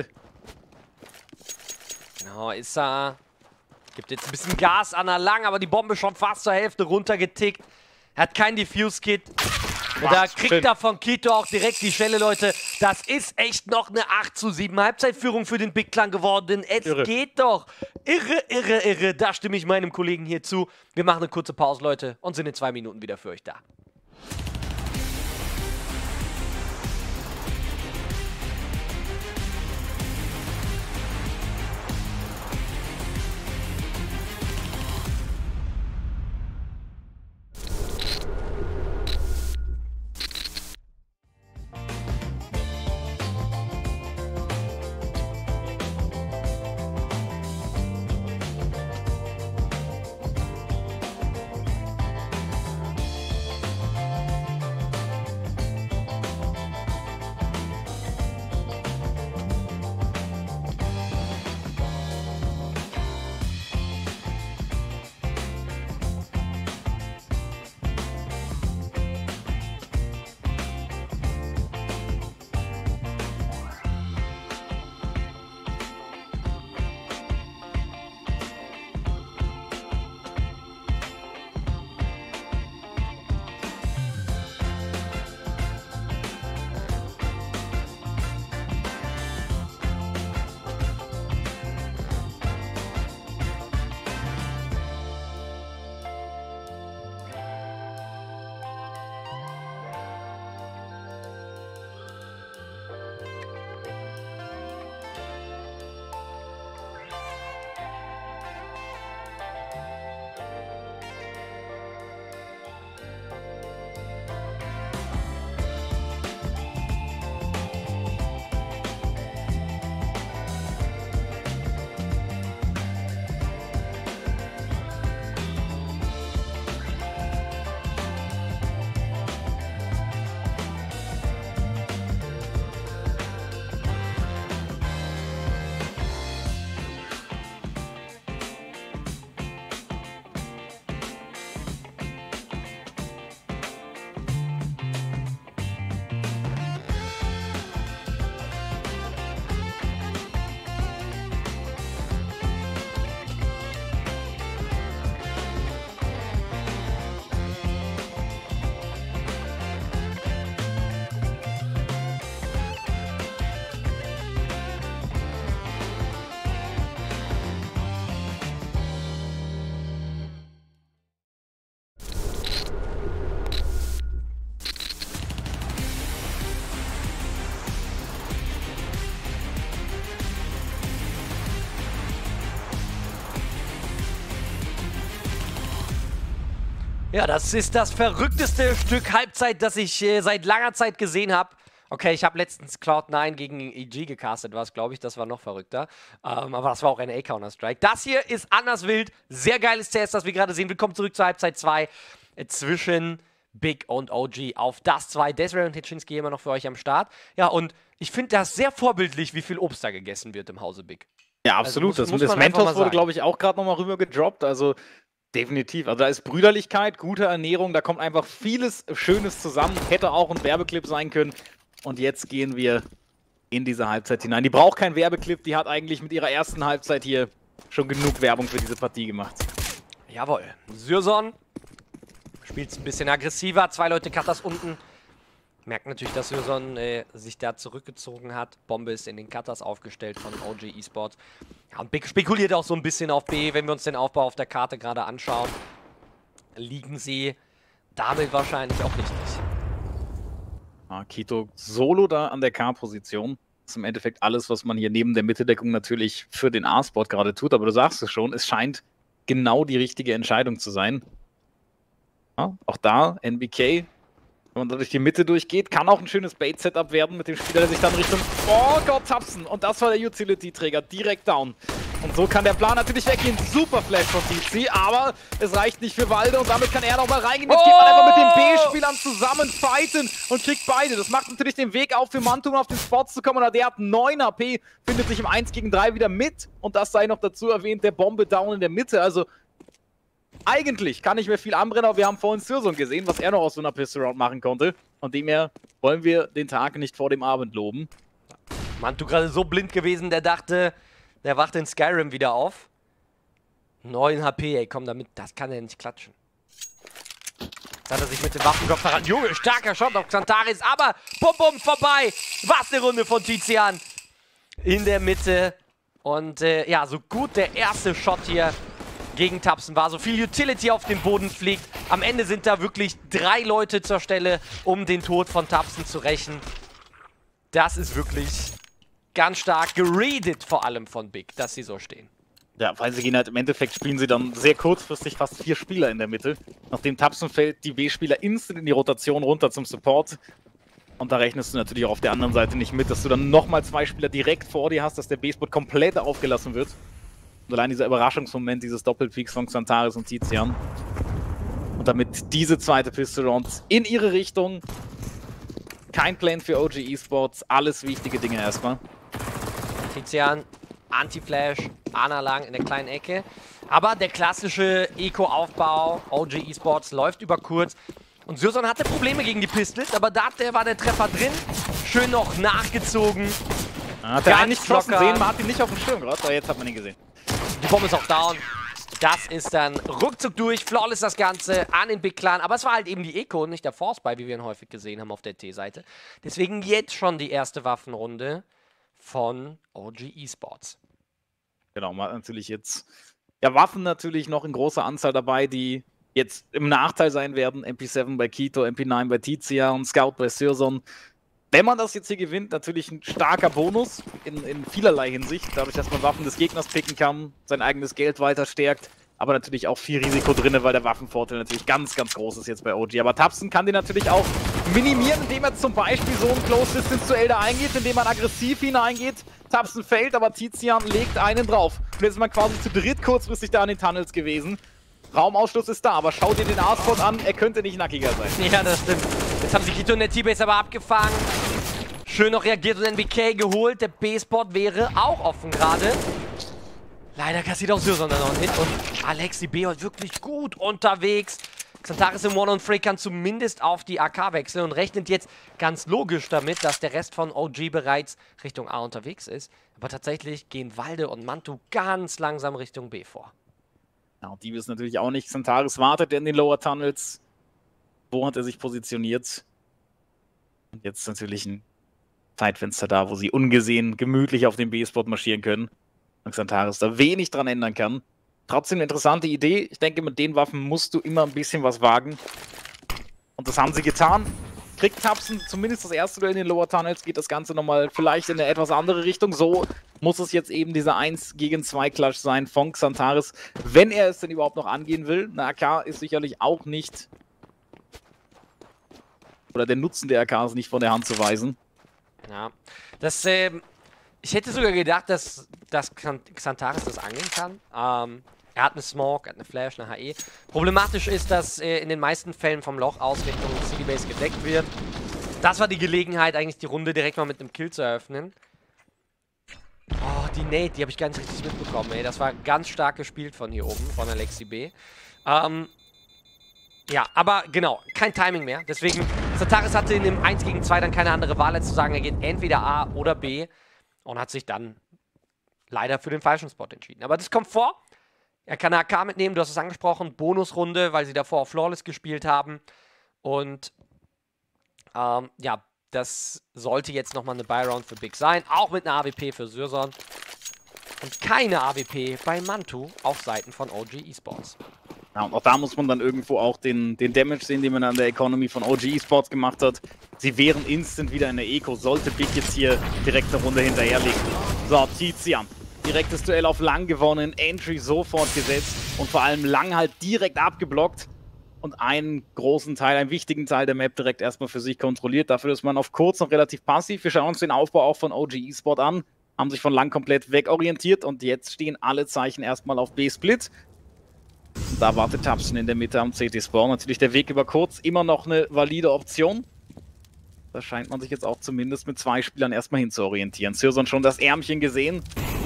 Genau, Issa gibt jetzt ein bisschen Gas an der Lang, aber die Bombe schon fast zur Hälfte runtergetickt. Er hat kein Diffuse-Kit. Und da kriegt schön. er von Kito auch direkt die Stelle, Leute. Das ist echt noch eine acht zu sieben Halbzeitführung für den Big Clan geworden. Es Irre. geht doch. Irre, irre, irre. Da stimme ich meinem Kollegen hier zu. Wir machen eine kurze Pause, Leute, und sind in zwei Minuten wieder für euch da. Ja, das ist das verrückteste Stück Halbzeit, das ich äh, seit langer Zeit gesehen habe. Okay, ich habe letztens Cloud neun gegen E G gecastet, was glaube ich, das war noch verrückter. Ähm, aber das war auch N A Counter-Strike. Das hier ist anders wild. Sehr geiles C S, das wir gerade sehen. Willkommen zurück zur Halbzeit zwei äh, zwischen Big und O G auf das zwei. Desiree und Hitchinski immer noch für euch am Start. Ja, und ich finde das sehr vorbildlich, wie viel Obst da gegessen wird im Hause Big. Ja, absolut. Also muss, das muss das Mentos wurde, glaube ich, auch gerade nochmal rüber gedroppt. Also definitiv. Also da ist Brüderlichkeit, gute Ernährung, da kommt einfach vieles Schönes zusammen. Hätte auch ein Werbeclip sein können. Und jetzt gehen wir in diese Halbzeit hinein. Die braucht keinen Werbeclip, die hat eigentlich mit ihrer ersten Halbzeit hier schon genug Werbung für diese Partie gemacht. Jawohl. Syrson spielt es ein bisschen aggressiver. Zwei Leute Cutters unten. Merkt natürlich, dass Syrson äh, sich da zurückgezogen hat. Bombe ist in den Cutters aufgestellt von O G Esports. Ja, und Big spekuliert auch so ein bisschen auf B, wenn wir uns den Aufbau auf der Karte gerade anschauen. Liegen sie damit wahrscheinlich auch richtig. Ah, Kito solo da an der K-Position. Das ist im Endeffekt alles, was man hier neben der Mitteldeckung natürlich für den A-Spot gerade tut. Aber du sagst es schon, es scheint genau die richtige Entscheidung zu sein. Ja, auch da, N B K, wenn man da durch die Mitte durchgeht, kann auch ein schönes Bait-Setup werden mit dem Spieler, der sich dann Richtung... Oh Gott, Tapsen! Und das war der Utility-Träger, direkt down. Und so kann der Plan natürlich weggehen. Super Flash von T C, aber es reicht nicht für Walde und damit kann er nochmal reingehen. Jetzt oh! geht man einfach mit den B-Spielern zusammen fighten und kriegt beide. Das macht natürlich den Weg auf für Mantum, auf den Spot zu kommen. Und der hat neun H P, findet sich im eins gegen drei wieder mit. Und das sei noch dazu erwähnt, der Bombe down in der Mitte. Also eigentlich kann nicht mehr viel anbrennen, aber wir haben vorhin Syrson gesehen, was er noch aus so einer Pistol Round machen konnte. Und demher wollen wir den Tag nicht vor dem Abend loben. Mantu gerade so blind gewesen, der dachte, der wacht in Skyrim wieder auf. neun H P, ey, komm damit, das kann er nicht klatschen. Jetzt hat er sich mit dem Waffenkopf verraten. Junge, starker Shot auf Xantares, aber bum bum, vorbei. Was eine Runde von Tizian in der Mitte. Und äh, ja, so gut der erste Shot hier gegen Tapsen war. So viel Utility auf den Boden fliegt. Am Ende sind da wirklich drei Leute zur Stelle, um den Tod von Tapsen zu rächen. Das ist wirklich ganz stark geredet, vor allem von Big, dass sie so stehen. Ja, weil sie gehen halt im Endeffekt, spielen sie dann sehr kurzfristig fast vier Spieler in der Mitte. Nachdem Tapsen fällt, die B-Spieler instant in die Rotation runter zum Support. Und da rechnest du natürlich auch auf der anderen Seite nicht mit, dass du dann nochmal zwei Spieler direkt vor dir hast, dass der B-Spot komplett aufgelassen wird. Und allein dieser Überraschungsmoment, dieses Doppelpeaks von Xantares und Tizian. Und damit diese zweite Pistol Round in ihre Richtung. Kein Plan für O G Esports, alles wichtige Dinge erstmal. Tizian, Anti-Flash, Ana lang in der kleinen Ecke. Aber der klassische Eco-Aufbau, O G Esports läuft über kurz. Und Syrson hatte Probleme gegen die Pistols, aber da war der Treffer drin. Schön noch nachgezogen. Hat er eigentlich geschossen sehen, man hat ihn nicht auf dem Schirm gerade, aber jetzt hat man ihn gesehen. Die Bombe ist auch down. Das ist dann ruckzuck durch. Flawless das Ganze an den Big Clan. Aber es war halt eben die Eco und nicht der Force Buy, wie wir ihn häufig gesehen haben auf der T-Seite. Deswegen jetzt schon die erste Waffenrunde von O G Esports. Genau, man hat natürlich jetzt ja, Waffen natürlich noch in großer Anzahl dabei, die jetzt im Nachteil sein werden. M P sieben bei Kito, M P neun bei Tizian, Scout bei Syrson. Wenn man das jetzt hier gewinnt, natürlich ein starker Bonus in, in vielerlei Hinsicht. Dadurch, dass man Waffen des Gegners picken kann, sein eigenes Geld weiter stärkt. Aber natürlich auch viel Risiko drin, weil der Waffenvorteil natürlich ganz, ganz groß ist jetzt bei O G. Aber Tapsen kann den natürlich auch minimieren, indem er zum Beispiel so ein Close-Distance-Duell da eingeht, indem man aggressiv hineingeht. Tapsen fällt, aber Tizian legt einen drauf. Und jetzt ist man quasi zu dritt kurzfristig da an den Tunnels gewesen. Raumausschluss ist da, aber schau dir den A-Spot an, er könnte nicht nackiger sein. Ja, das stimmt. Jetzt haben sich Kito und der T-Base aber abgefangen. Schön noch reagiert und N B K geholt. Der B-Spot wäre auch offen gerade. Leider kassiert auch Syrson dann noch einen Hit. Und Alexi B heute wirklich gut unterwegs. Xantares im One-on-Free kann zumindest auf die A K wechseln und rechnet jetzt ganz logisch damit, dass der Rest von O G bereits Richtung A unterwegs ist. Aber tatsächlich gehen Walde und Mantu ganz langsam Richtung B vor. Ja, und die wissen natürlich auch nicht. Xantares wartet in den Lower Tunnels. Wo hat er sich positioniert? Und jetzt natürlich ein Zeitfenster da, wo sie ungesehen gemütlich auf den B-Spot marschieren können. Und Xantares da wenig dran ändern kann. Trotzdem eine interessante Idee. Ich denke, mit den Waffen musst du immer ein bisschen was wagen. Und das haben sie getan. Kriegt Tapsen zumindest das erste Duell in den Lower Tunnels, geht das Ganze nochmal vielleicht in eine etwas andere Richtung. So muss es jetzt eben dieser eins gegen zwei Clash sein von Xantares, wenn er es denn überhaupt noch angehen will. Eine A K ist sicherlich auch nicht, oder der Nutzen der A K ist nicht von der Hand zu weisen. Ja, das, ähm, ich hätte sogar gedacht, dass, dass Xantares das angehen kann. Ähm, er hat eine Smoke, er hat eine Flash, eine H E. Problematisch ist, dass äh, in den meisten Fällen vom Loch aus Richtung City Base gedeckt wird. Das war die Gelegenheit, eigentlich die Runde direkt mal mit einem Kill zu eröffnen. Oh, die Nate, die habe ich gar nicht richtig mitbekommen, ey. Das war ganz stark gespielt von hier oben, von Alexi B. Ähm, ja, aber genau, kein Timing mehr. Deswegen, Xantares hatte in dem eins gegen zwei dann keine andere Wahl, als zu sagen, er geht entweder A oder B. Und hat sich dann leider für den falschen Spot entschieden. Aber das kommt vor. Er kann eine A K mitnehmen, du hast es angesprochen. Bonusrunde, weil sie davor auf Flawless gespielt haben. Und ähm, ja, das sollte jetzt nochmal eine Buy-Round für Big sein. Auch mit einer A W P für Syrson. Und keine A W P bei Mantu auf Seiten von O G Esports. Ja, und auch da muss man dann irgendwo auch den, den Damage sehen, den man an der Economy von O G Esports gemacht hat. Sie wären instant wieder in der Eco, sollte Big jetzt hier direkt eine Runde hinterherlegen. So, Tizian. Direktes Duell auf Lang gewonnen, Entry sofort gesetzt und vor allem Lang halt direkt abgeblockt und einen großen Teil, einen wichtigen Teil der Map direkt erstmal für sich kontrolliert. Dafür ist man auf kurz noch relativ passiv. Wir schauen uns den Aufbau auch von O G Esports an, haben sich von Lang komplett wegorientiert und jetzt stehen alle Zeichen erstmal auf B-Split. Da wartet Tapsen in der Mitte am C T-Spawn. Natürlich der Weg über kurz, immer noch eine valide Option. Da scheint man sich jetzt auch zumindest mit zwei Spielern erstmal hin zu orientieren. Syrson schon das Ärmchen gesehen.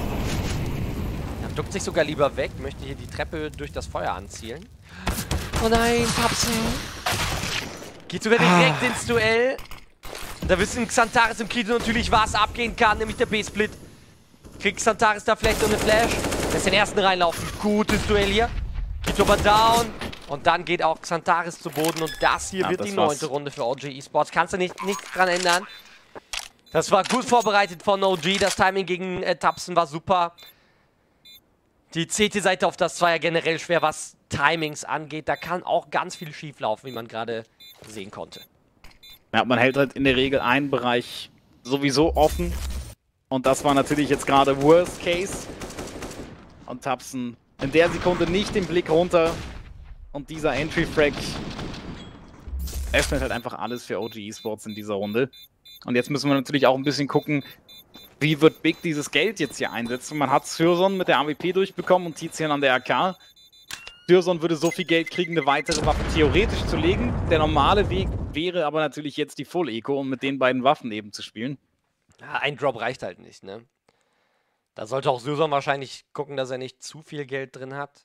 Er duckt sich sogar lieber weg, möchte hier die Treppe durch das Feuer anzielen. Oh nein, Tapsen. Geht sogar direkt ah. ins Duell. Und da wissen Xantares im Kito natürlich, was abgehen kann, nämlich der B-Split. Kriegt Xantares da vielleicht so eine Flash? Lässt den ersten reinlaufen. Gutes Duell hier. Kito aber down. Und dann geht auch Xantares zu Boden. Und das hier ja, wird das die neunte Runde für O G Esports. Kannst du nicht, nichts dran ändern. Das war gut vorbereitet von O G. Das Timing gegen äh, Tapsen war super. Die C T-Seite auf das Zweier generell schwer, was Timings angeht. Da kann auch ganz viel schief laufen, wie man gerade sehen konnte. Ja, man hält halt in der Regel einen Bereich sowieso offen. Und das war natürlich jetzt gerade Worst Case. Und Tapsen in der Sekunde nicht den Blick runter. Und dieser Entry-Frag öffnet halt einfach alles für O G Esports in dieser Runde. Und jetzt müssen wir natürlich auch ein bisschen gucken, wie wird Big dieses Geld jetzt hier einsetzen. Man hat Syrson mit der A W P durchbekommen und Tizian an der A K. Syrson würde so viel Geld kriegen, eine weitere Waffe theoretisch zu legen. Der normale Weg wäre aber natürlich jetzt die Full-Eco, um mit den beiden Waffen eben zu spielen. Ja, ein Drop reicht halt nicht, ne? Da sollte auch Syrson wahrscheinlich gucken, dass er nicht zu viel Geld drin hat.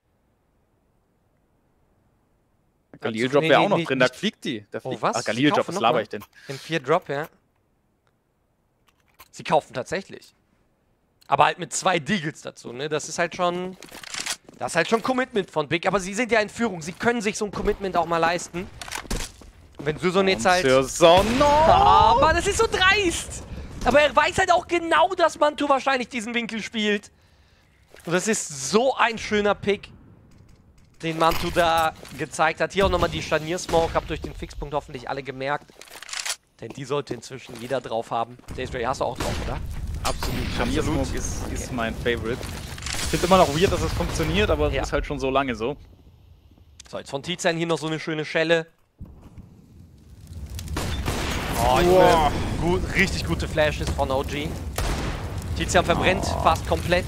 Galil Drop wäre nee, auch noch nee, drin, da fliegt die. Da fliegt. Oh, was? Ach, Galil Drop, was laber ich denn? In vier Drop, ja. Sie kaufen tatsächlich. Aber halt mit zwei Deagles dazu, ne? Das ist halt schon... Das ist halt schon Commitment von Big. Aber sie sind ja in Führung. Sie können sich so ein Commitment auch mal leisten. Und wenn Syrson jetzt halt... Syrson, no! Aber das ist so dreist! Aber er weiß halt auch genau, dass Mantu wahrscheinlich diesen Winkel spielt. Und das ist so ein schöner Pick, den Mantu da gezeigt hat. Hier auch nochmal die Scharnier-Smoke. Habt durch den Fixpunkt hoffentlich alle gemerkt. Denn die sollte inzwischen jeder drauf haben. Daystray hast du auch drauf, oder? Absolut. Scharnier-Smoke ist, ist okay. mein Favorite. Ich finde immer noch weird, dass es funktioniert, aber es ja. ist halt schon so lange so. So, jetzt von Tizian hier noch so eine schöne Schelle. Oh, wow. gut, richtig gute Flashes von O G. Tizian verbrennt oh. fast komplett.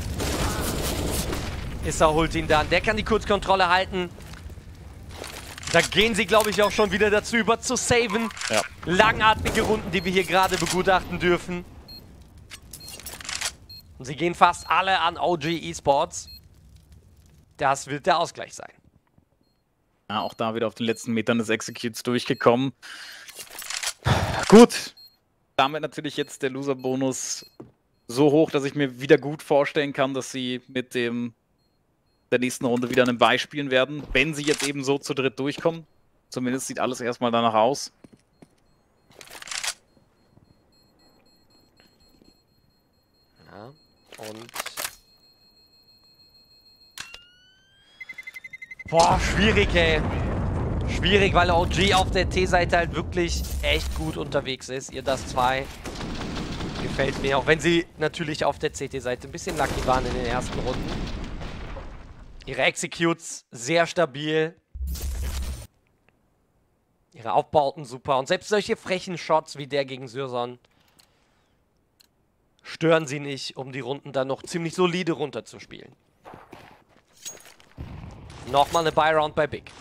Issa holt ihn dann. Der kann die Kurzkontrolle halten. Da gehen sie, glaube ich, auch schon wieder dazu über zu saven. Ja. Langatmige Runden, die wir hier gerade begutachten dürfen. Und sie gehen fast alle an O G Esports. Das wird der Ausgleich sein. Ja, auch da wieder auf den letzten Metern des Executes durchgekommen. Gut. Damit natürlich jetzt der Loser-Bonus so hoch, dass ich mir wieder gut vorstellen kann, dass sie mit dem der nächsten Runde wieder einen Buy spielen werden, wenn sie jetzt eben so zu dritt durchkommen. Zumindest sieht alles erstmal danach aus. Ja, und... Boah, schwierig, ey. Schwierig, weil O G auf der T-Seite halt wirklich echt gut unterwegs ist. Ihr das zwei. Gefällt mir, auch wenn sie natürlich auf der C T-Seite ein bisschen lucky waren in den ersten Runden. Ihre Executes sehr stabil. Ihre Aufbauten super. Und selbst solche frechen Shots wie der gegen Syrson stören sie nicht, um die Runden dann noch ziemlich solide runterzuspielen. Nochmal eine Buy-Round bei Big.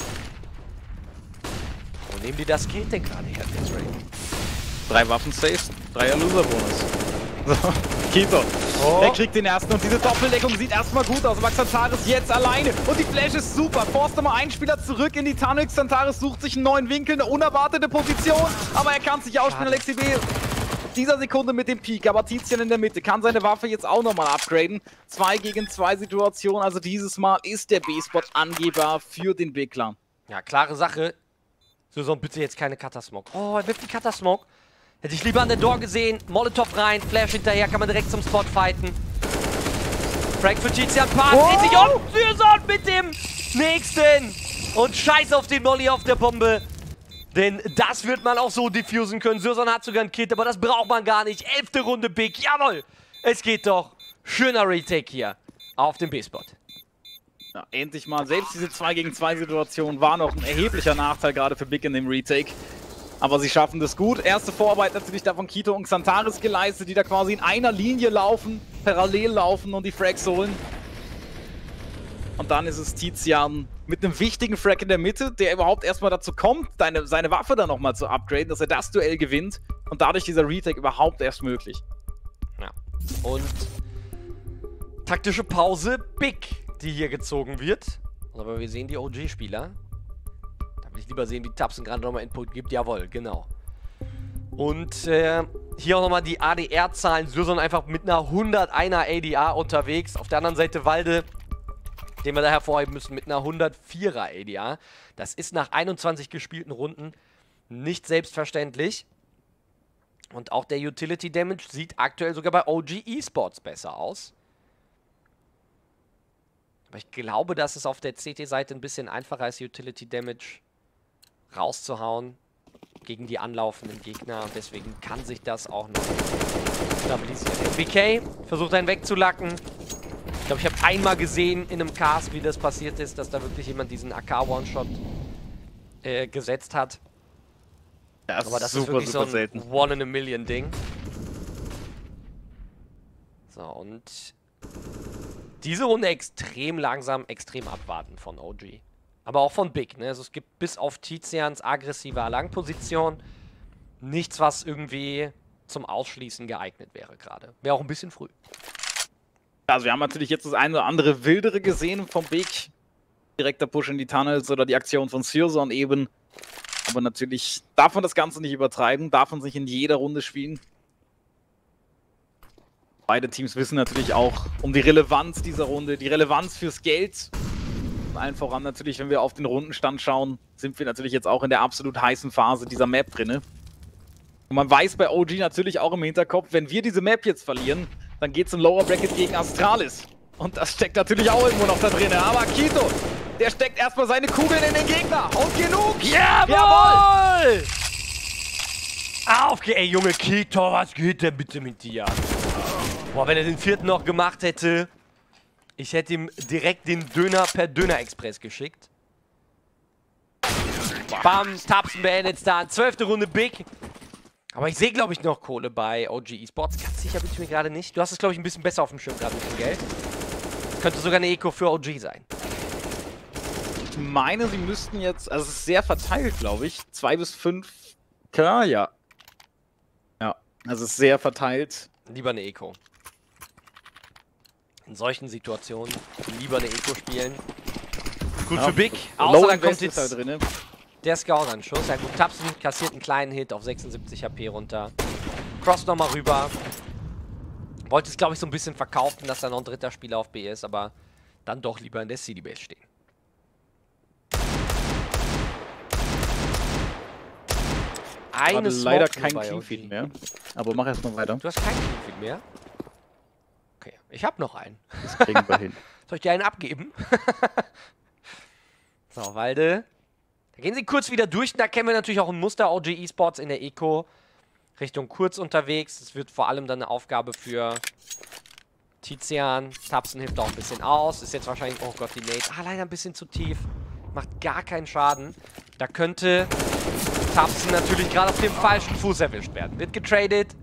Wo nehmen die das Kill denn gerade her, X-Ray? Drei Waffen-Saves, dreier Loser-Bonus. So, Kito. Oh. Er kriegt den ersten und diese Doppeldeckung sieht erstmal gut aus. Max Xantares jetzt alleine und die Flash ist super. Forst nochmal einen Spieler zurück in die Tunnel. Xantares sucht sich einen neuen Winkel, eine unerwartete Position, aber er kann sich ausspielen. Alexi B. Dieser Sekunde mit dem Peak, aber Tizian in der Mitte kann seine Waffe jetzt auch nochmal upgraden. Zwei gegen zwei Situation, also dieses Mal ist der B-Spot angehbar für den B-Clan. Ja, klare Sache. Syrson, bitte jetzt keine Katasmoke. Oh, er wirft die Katasmoke. Hätte ich lieber an der Door gesehen. Molotov rein, Flash hinterher, kann man direkt zum Spot fighten. Frank für Tizian, Pass, oh! dreht sich um. Syrson mit dem nächsten. Und scheiß auf den Molly auf der Bombe. Denn das wird man auch so diffusen können. Syrson hat sogar ein Kit, aber das braucht man gar nicht. Elfte Runde Big, jawohl. Es geht doch. Schöner Retake hier auf dem B-Spot. Ja, endlich mal. Selbst diese zwei gegen zwei Situation war noch ein erheblicher Nachteil gerade für Big in dem Retake. Aber sie schaffen das gut. Erste Vorarbeit natürlich da von Kito und Xantares geleistet, die da quasi in einer Linie laufen, parallel laufen und die Frags holen. Und dann ist es Tizian mit einem wichtigen Frag in der Mitte, der überhaupt erstmal dazu kommt, seine, seine Waffe dann nochmal zu upgraden, dass er das Duell gewinnt. Und dadurch dieser Retake überhaupt erst möglich. Ja. Und taktische Pause, Big, die hier gezogen wird. Aber wir sehen die O G-Spieler. Da will ich lieber sehen, wie Tapsen gerade nochmal Input gibt. Jawohl, genau. Und äh, hier auch nochmal die A D R-Zahlen. Syrson einfach mit einer hunderteiner A D R unterwegs. Auf der anderen Seite Walde, den wir da hervorheben müssen, mit einer hundertvierer A D R. Das ist nach einundzwanzig gespielten Runden nicht selbstverständlich. Und auch der Utility Damage sieht aktuell sogar bei O G Esports besser aus. Aber ich glaube, dass es auf der C T-Seite ein bisschen einfacher ist, Utility Damage rauszuhauen gegen die anlaufenden Gegner. Und deswegen kann sich das auch noch stabilisieren. M B K versucht einen wegzulacken. Ich glaube, ich habe einmal gesehen in einem Cast, wie das passiert ist, dass da wirklich jemand diesen A K-One-Shot äh, gesetzt hat. Das Aber das ist super, ist wirklich super so ein selten. One-in-a-Million-Ding. So, und diese Runde extrem langsam, extrem abwarten von O G. Aber auch von Big, ne? Also es gibt bis auf Tizians aggressive A-Lang-Position nichts, was irgendwie zum Ausschließen geeignet wäre gerade. Wäre auch ein bisschen früh. Also wir haben natürlich jetzt das eine oder andere Wildere gesehen vom Big. Direkter Push in die Tunnels oder die Aktion von Syrson eben. Aber natürlich darf man das Ganze nicht übertreiben, darf man sich in jeder Runde spielen. Beide Teams wissen natürlich auch um die Relevanz dieser Runde, die Relevanz fürs Geld. Und allen voran natürlich, wenn wir auf den Rundenstand schauen, sind wir natürlich jetzt auch in der absolut heißen Phase dieser Map drinne. Und man weiß bei O G natürlich auch im Hinterkopf, wenn wir diese Map jetzt verlieren, dann geht es im Lower Bracket gegen Astralis. Und das steckt natürlich auch irgendwo noch da drin. Aber Kito, der steckt erstmal seine Kugeln in den Gegner. Und genug! Jawohl! Auf, ey Junge, Kito, was geht denn bitte mit dir? Boah, wenn er den vierten noch gemacht hätte, ich hätte ihm direkt den Döner per Döner-Express geschickt. Bam, Tapsen beendet dann. Zwölfte Runde Big. Aber ich sehe, glaube ich, noch Kohle bei O G Esports. Ganz sicher bin ich mir gerade nicht. Du hast es, glaube ich, ein bisschen besser auf dem Schirm gerade mit dem Geld. Könnte sogar eine Eco für O G sein. Ich meine, sie müssten jetzt, also es ist sehr verteilt, glaube ich. zwei bis fünf K, ja. Ja, also es ist sehr verteilt. Lieber eine Eco. In solchen Situationen lieber eine Eco spielen. Gut ja, für Big. Außer dann kommt jetzt jetzt drin. der Scout-Anschuss. Ja gut, Tapsen kassiert einen kleinen Hit auf sechsundsiebzig H P runter. Cross nochmal rüber. Wollte es, glaube ich, so ein bisschen verkaufen, dass da noch ein dritter Spieler auf B ist, aber dann doch lieber in der C D-Base stehen. Eine leider Smoke kein bei Cleanfeed O G. mehr. Aber mach erstmal weiter. Du hast kein Cleanfeed mehr? Okay, ich habe noch einen. Das kriegen wir hin. Soll ich dir einen abgeben? So, Walde. Da gehen sie kurz wieder durch. Da kennen wir natürlich auch ein Muster O G Esports in der Eco. Richtung Kurz unterwegs. Das wird vor allem dann eine Aufgabe für Tizian. Tabsen hilft auch ein bisschen aus. Ist jetzt wahrscheinlich, oh Gott, die Nate. Ah, leider ein bisschen zu tief. Macht gar keinen Schaden. Da könnte Tabsen natürlich gerade auf dem falschen Fuß erwischt werden. Wird getradet.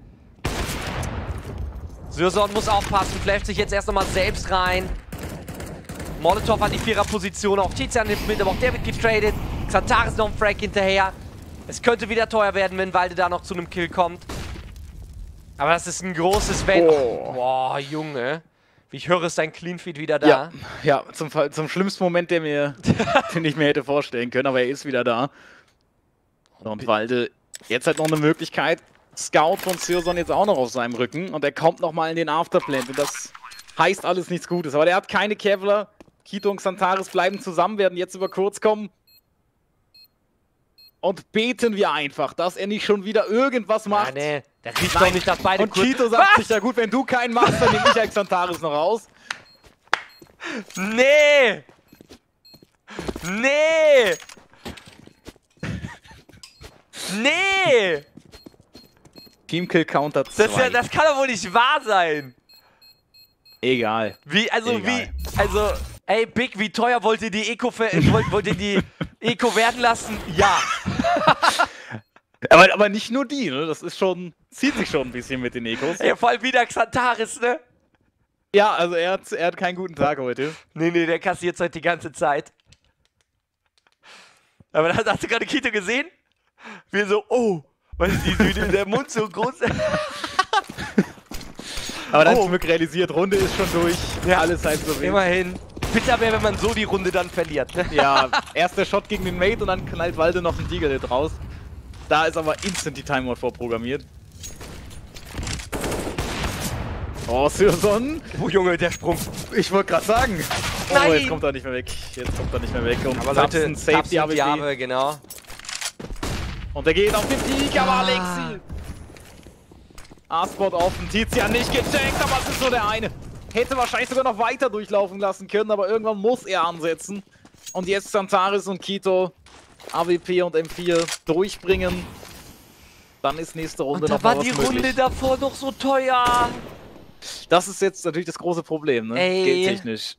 Syrson muss aufpassen. Flasht sich jetzt erst nochmal selbst rein. Molotov hat die Vierer-Position. Auch Tizian hilft mit, aber auch der wird getradet. Xantares noch ein Frag hinterher. Es könnte wieder teuer werden, wenn Walde da noch zu einem Kill kommt. Aber das ist ein großes Wenn. Oh. Boah, Junge. Wie ich höre, ist dein Cleanfeed wieder da. Ja, ja zum, zum schlimmsten Moment, der mir, den ich mir hätte vorstellen können, aber er ist wieder da. Und Walde, jetzt hat noch eine Möglichkeit. Scout von Syrson jetzt auch noch auf seinem Rücken und er kommt nochmal in den Afterplant. Und das heißt alles nichts Gutes. Aber der hat keine Kevlar. Kito und Xantares bleiben zusammen, werden jetzt über kurz kommen. Und beten wir einfach, dass er nicht schon wieder irgendwas macht. Ja, nee, der riecht doch nicht, dass beide Und Kito sagt Was? sich, ja gut, wenn du keinen machst, dann nehme ich ja Xantares noch raus. Nee! Nee! Nee! Teamkill-Counter zwei. Das, ja, das kann doch wohl nicht wahr sein. Egal. Wie, also Egal. wie, also, ey Big, wie teuer wollt ihr die Eco, wollt, wollt ihr die Eco werden lassen? Ja. aber, aber nicht nur die, ne? Das ist schon, zieht sich schon ein bisschen mit den Ecos. Ey, vor allem wieder Xantares, ne? Ja, also er hat, er hat keinen guten Tag heute. Nee, nee, der kassiert halt die ganze Zeit. Aber da hast du gerade Kito gesehen? Wir so, oh, weil die, die, der Mund so groß ist. Aber dann oh. zum Glück realisiert, Runde ist schon durch, ja, alles halb so wild. Immerhin. Bitter wäre, wenn man so die Runde dann verliert. Ne? Ja, erster Shot gegen den Mate und dann knallt Walde noch ein Deagle raus. Da ist aber instant die Timeout vorprogrammiert. Oh, Syrson. Oh Junge, der Sprung. Ich wollte gerade sagen. Oh, Nein. jetzt kommt er nicht mehr weg. Jetzt kommt er nicht mehr weg. Und aber Leute, safe die A W P. Genau. Und er geht auf den Peak, aber Alexi. A-Spot offen, Tizian nicht gecheckt, aber es ist nur der eine. Hätte wahrscheinlich sogar noch weiter durchlaufen lassen können, aber irgendwann muss er ansetzen. Und jetzt Xantares und Kito, A W P und M vier durchbringen. Dann ist nächste Runde noch mal was möglich. Da war die Runde davor noch so teuer. Das ist jetzt natürlich das große Problem, ne? Ey. Geldtechnisch.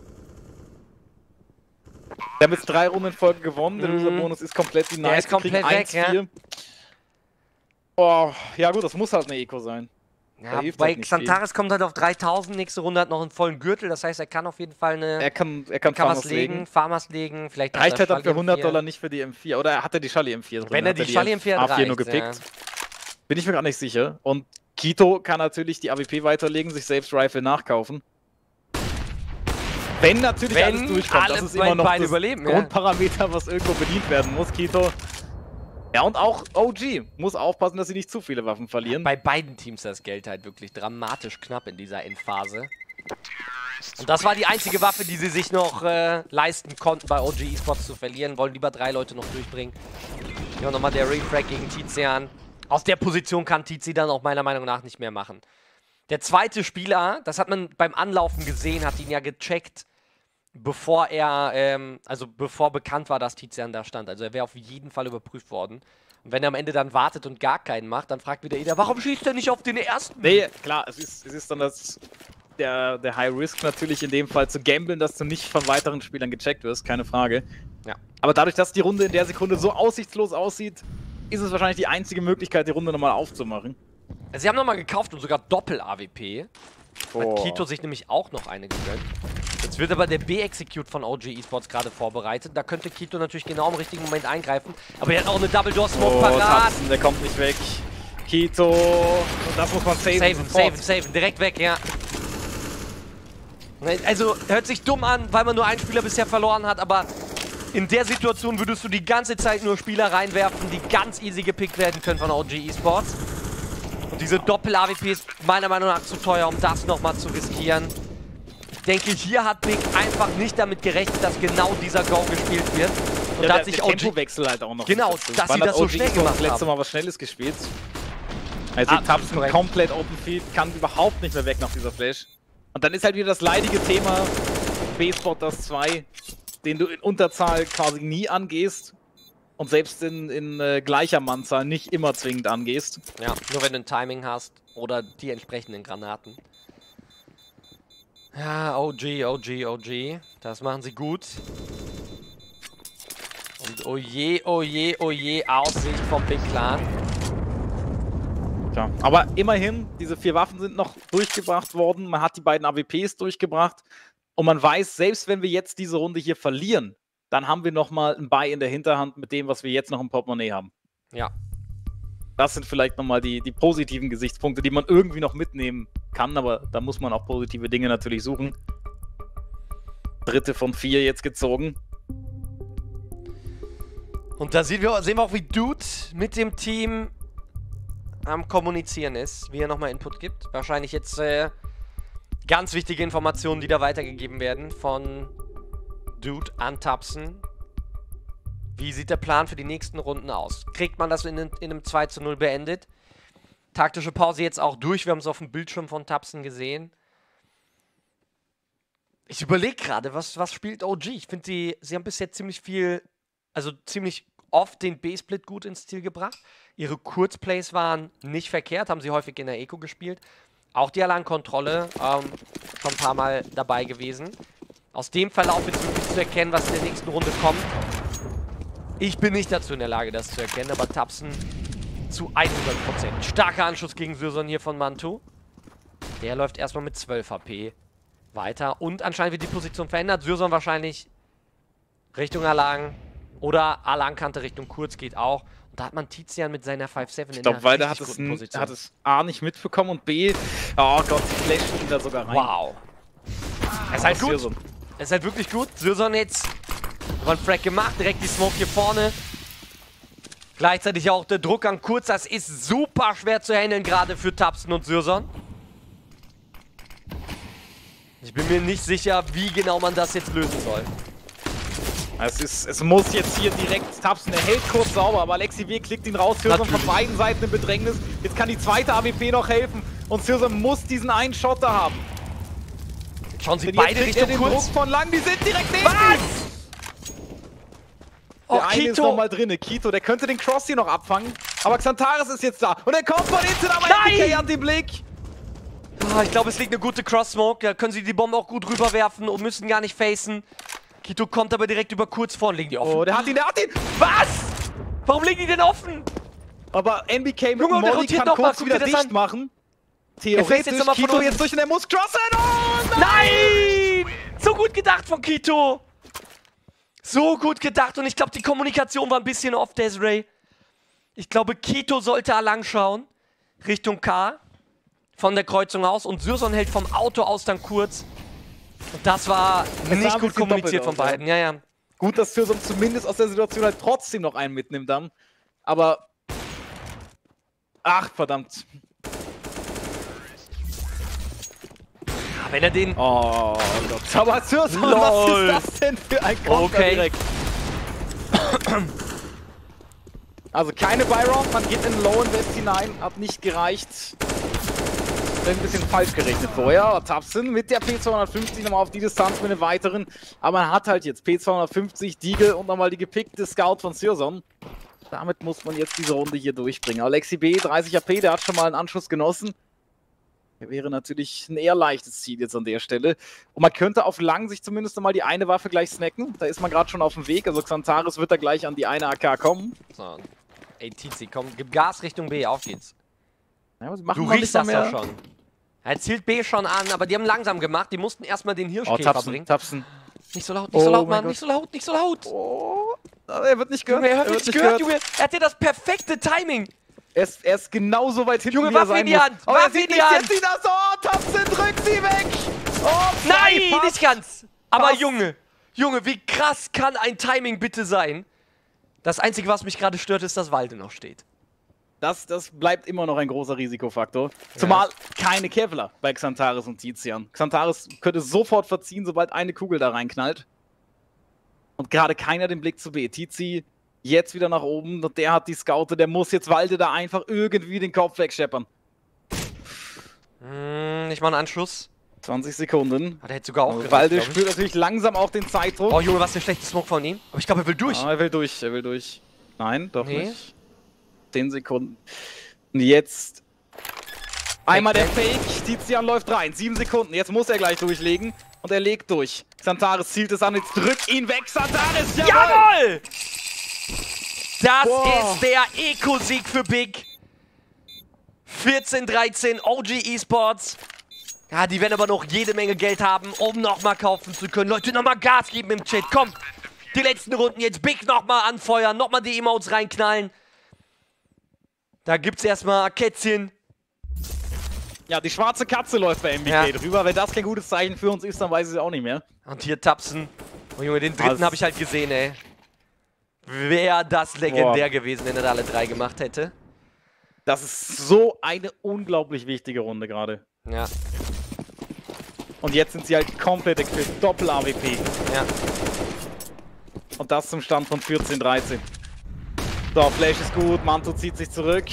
Wir haben jetzt drei Runden in Folge gewonnen, der Mhm. Loser-Bonus ist komplett die Der ist komplett weg, ja. Oh, ja gut, das muss halt eine Eco sein. Ja, bei Xantares kommt halt auf dreitausend, nächste Runde hat noch einen vollen Gürtel, das heißt, er kann auf jeden Fall eine... Er kann, er kann, kann Farmers was legen, legen, Farmers legen, vielleicht... Reicht halt dann für hundert Dollar nicht für die M vier, oder hat er die Schalli M vier drin? Wenn er die Schalli M vier hat, A vier nur gepickt. Ja. Bin ich mir gar nicht sicher. Und Kito kann natürlich die A W P weiterlegen, sich selbst Rifle nachkaufen. Wenn natürlich Wenn alles durchkommt, alle das ist immer noch das überleben, Grundparameter, ja. was irgendwo bedient werden muss, Kito. Ja, und auch O G muss aufpassen, dass sie nicht zu viele Waffen verlieren. Bei beiden Teams das Geld halt wirklich dramatisch knapp in dieser Endphase. Und das war die einzige Waffe, die sie sich noch äh, leisten konnten, bei O G Esports zu verlieren. Wollen lieber drei Leute noch durchbringen. Hier nochmal der Refrag gegen Tizian. Aus der Position kann Tizi dann auch meiner Meinung nach nicht mehr machen. Der zweite Spieler, das hat man beim Anlaufen gesehen, hat ihn ja gecheckt, bevor er, ähm, also bevor bekannt war, dass Tizian da stand. Also er wäre auf jeden Fall überprüft worden. Und wenn er am Ende dann wartet und gar keinen macht, dann fragt wieder jeder, warum schießt er nicht auf den ersten? Nee, klar, es ist, es ist dann das, der, der High Risk natürlich in dem Fall zu gamblen, dass du nicht von weiteren Spielern gecheckt wirst, keine Frage. Ja. Aber dadurch, dass die Runde in der Sekunde so aussichtslos aussieht, ist es wahrscheinlich die einzige Möglichkeit, die Runde nochmal aufzumachen. Sie haben nochmal gekauft und sogar Doppel-A W P. Oh. Hat Kito sich nämlich auch noch eine gegönnt. Jetzt wird aber der B-Execute von O G Esports gerade vorbereitet. Da könnte Kito natürlich genau im richtigen Moment eingreifen. Aber er hat auch eine Double-Door-Smoke oh, parat. Tabsen, der kommt nicht weg. Kito, und das muss man saven. Saven, saven, saven, direkt weg, ja. Also, hört sich dumm an, weil man nur einen Spieler bisher verloren hat, aber in der Situation würdest du die ganze Zeit nur Spieler reinwerfen, die ganz easy gepickt werden können von O G Esports. Und diese Doppel-A W P ist meiner Meinung nach zu teuer, um das nochmal zu riskieren. Ich denke, hier hat Big einfach nicht damit gerechnet, dass genau dieser Go gespielt wird. Und ja, da der, hat sich der O G Tempowechsel halt auch noch. Genau, dass sie das so schnell gemacht haben. Das letzte Mal was Schnelles gespielt. Also Ah, Tabsen korrekt. komplett Open Field, kann überhaupt nicht mehr weg nach dieser Flash. Und dann ist halt wieder das leidige Thema B-Spot das zwei, den du in Unterzahl quasi nie angehst. und selbst in, in äh, gleicher Mannzahl nicht immer zwingend angehst. Ja, nur wenn du ein Timing hast oder die entsprechenden Granaten. Ja, O G, O G, O G. Das machen sie gut. Und oh je, oh je, oh je, Aussicht vom Big Clan. Ja, aber immerhin, diese vier Waffen sind noch durchgebracht worden. Man hat die beiden A W Ps durchgebracht. Und man weiß, selbst wenn wir jetzt diese Runde hier verlieren, dann haben wir nochmal ein Buy in der Hinterhand mit dem, was wir jetzt noch im Portemonnaie haben. Ja. Das sind vielleicht nochmal die, die positiven Gesichtspunkte, die man irgendwie noch mitnehmen kann, aber da muss man auch positive Dinge natürlich suchen. Dritte von vier jetzt gezogen. Und da sehen wir, sehen wir auch, wie Dude mit dem Team am Kommunizieren ist, wie er nochmal Input gibt. Wahrscheinlich jetzt äh, ganz wichtige Informationen, die da weitergegeben werden von Dude an Tapsen. Wie sieht der Plan für die nächsten Runden aus? Kriegt man das in, in einem zwei zu null beendet? Taktische Pause jetzt auch durch. Wir haben es auf dem Bildschirm von Tapsen gesehen. Ich überlege gerade, was, was spielt O G? Ich finde, sie, sie haben bisher ziemlich viel, also ziemlich oft den B-Split gut ins Ziel gebracht. Ihre Kurzplays waren nicht verkehrt, haben sie häufig in der Eco gespielt. Auch die Alarmkontrolle ähm, schon ein paar Mal dabei gewesen. Aus dem Verlauf jetzt wirklich zu erkennen, was in der nächsten Runde kommt. Ich bin nicht dazu in der Lage, das zu erkennen, aber Tapsen zu hundert Prozent. Starker Anschuss gegen Syrson hier von Mantu. Der läuft erstmal mit zwölf H P weiter. Und anscheinend wird die Position verändert. Syrson wahrscheinlich Richtung Alarm. Oder Alarmkante Richtung Kurz geht auch. Und da hat man Tizian mit seiner fünf sieben in der Ich glaube, Walder hat es, ein, hat es A nicht mitbekommen und B, oh Gott, die flashen ihn da sogar rein. Wow. Er ist halt gut. Syrson. Er ist halt wirklich gut. Syrson jetzt One Frag gemacht, direkt die Smoke hier vorne. Gleichzeitig auch der Druck an Kurz. Das ist super schwer zu handeln, gerade für Tapsen und Syrson. Ich bin mir nicht sicher, wie genau man das jetzt lösen soll. Es, ist, es muss jetzt hier direkt Tapsen. Er hält kurz sauber, aber Alexi W klickt ihn raus. Syrson von beiden Seiten im Bedrängnis. Jetzt kann die zweite A W P noch helfen. Und Syrson muss diesen einen Shot da haben. Schauen Sie Denn beide jetzt Richtung den Kurz. Druck von lang. Die sind direkt neben Was? ihm. Oh, Der eine ist Kito. noch mal drinne. Kito, der könnte den Cross hier noch abfangen. Aber Xantares ist jetzt da. Und er kommt von hinten, aber Nein! N B K an den Blick. Oh, ich glaube, es liegt eine gute Cross-Smoke. Da können sie die Bombe auch gut rüberwerfen und müssen gar nicht facen. Kito kommt aber direkt über kurz vorn. Liegen die offen? Oh, der hat ihn, der hat ihn. Was? Warum liegen die denn offen? Aber N B K mit Junge, dem der Molly rotiert kann noch mal. kurz Guck wieder dir das dicht an. machen. Er fällt jetzt noch Theoretisch, mal von Kito unten. jetzt durch und er muss crossen. Oh, Nein! So gut gedacht von Kito. So gut gedacht und ich glaube, die Kommunikation war ein bisschen off, Desiree. Ich glaube, Kito sollte lang schauen. Richtung K. Von der Kreuzung aus. Und Syrson hält vom Auto aus dann kurz. Und das war Das nicht sah ein gut bisschen kommuniziert doppelt von aus, beiden. Ja, ja. Gut, dass Syrson zumindest aus der Situation halt trotzdem noch einen mitnimmt dann. Aber... Ach, verdammt. Wenn er den... Oh Gott. Aber Syrson, Lol. was ist das denn für ein Konter Okay. direkt? Also keine Byron, man geht in Low Invest hinein, hat nicht gereicht. Ein bisschen falsch gerechnet vorher, aber Tapsen mit der P zweihundertfünfzig nochmal auf die Distanz mit einem weiteren. Aber man hat halt jetzt P zweihundertfünfzig, Deagle und nochmal die gepickte Scout von Syrson. Damit muss man jetzt diese Runde hier durchbringen. Alexi B, dreißig H P, der hat schon mal einen Anschuss genossen. Der wäre natürlich ein eher leichtes Ziel jetzt an der Stelle. Und man könnte auf lang sich zumindest nochmal die eine Waffe gleich snacken. Da ist man gerade schon auf dem Weg. Also Xantares wird da gleich an die eine A K kommen. So. Ey, Tizi, komm, gib Gas Richtung B, auf geht's. Ja, was machen Du wir riechst nicht das mehr? doch schon. Er zielt B schon an, aber die haben langsam gemacht. Die mussten erstmal den Oh, Hirschkäfer Tapsen, bringen. Tapsen. Nicht so laut, nicht Oh so laut, mein Mann. Gott. Nicht so laut, nicht so laut. Oh, er wird nicht gehört. Junge, er hat nicht gehört, Junge. Er hat ja das perfekte Timing. Er ist, er ist genauso weit hinten, Junge, wie er Waffe sein in die muss. Hand, Aber er Waffe sieht in die nichts, Hand. jetzt sieht er so. Oh, Tapsen, drückt sie weg. Oh, Nein, Pass. nicht ganz. Aber Pass. Junge, Junge, wie krass kann ein Timing bitte sein? Das Einzige, was mich gerade stört, ist, dass Walde noch steht. Das, das bleibt immer noch ein großer Risikofaktor. Zumal keine Kevlar bei Xantares und Tizian. Xantares könnte sofort verziehen, sobald eine Kugel da reinknallt. Und gerade keiner den Blick zu B. Tizi jetzt wieder nach oben und der hat die Scoute, der muss jetzt Walde da einfach irgendwie den Kopf wegscheppern. Hm, nicht mal einen Anschluss. zwanzig Sekunden. Hat er jetzt sogar auch Also gereicht, Walde glaub ich. spürt natürlich langsam auch den Zeitdruck. Oh Junge, was für ein schlechter Smoke von ihm. Aber ich glaube, er will durch. Ah, er will durch, er will durch. Nein, doch Nee. nicht. zehn Sekunden. Und jetzt einmal der Fake. Tizian läuft rein. sieben Sekunden. Jetzt muss er gleich durchlegen. Und er legt durch. Xantares zielt es an. Jetzt drückt ihn weg. Xantares, jawohl! Jawohl! Das Boah. ist der Eco-Sieg für Big. vierzehn dreizehn O G Esports. Ja, die werden aber noch jede Menge Geld haben, um nochmal kaufen zu können. Leute, nochmal Gas geben im Chat. Kommt, die letzten Runden jetzt Big nochmal anfeuern, nochmal die Emotes reinknallen. Da gibt's erstmal Kätzchen. Ja, die schwarze Katze läuft bei M B K Ja. drüber. Wenn das kein gutes Zeichen für uns ist, dann weiß ich es auch nicht mehr. Und hier Tapsen. Oh Junge, den dritten Also- habe ich halt gesehen, ey. Wäre das legendär gewesen, wenn er da alle drei gemacht hätte. Das ist so eine unglaublich wichtige Runde gerade. Ja, Und jetzt sind sie halt komplett equipped. Doppel-A W P. ja. Und das zum Stand von vierzehn dreizehn. So, Flash ist gut. Manto zieht sich zurück.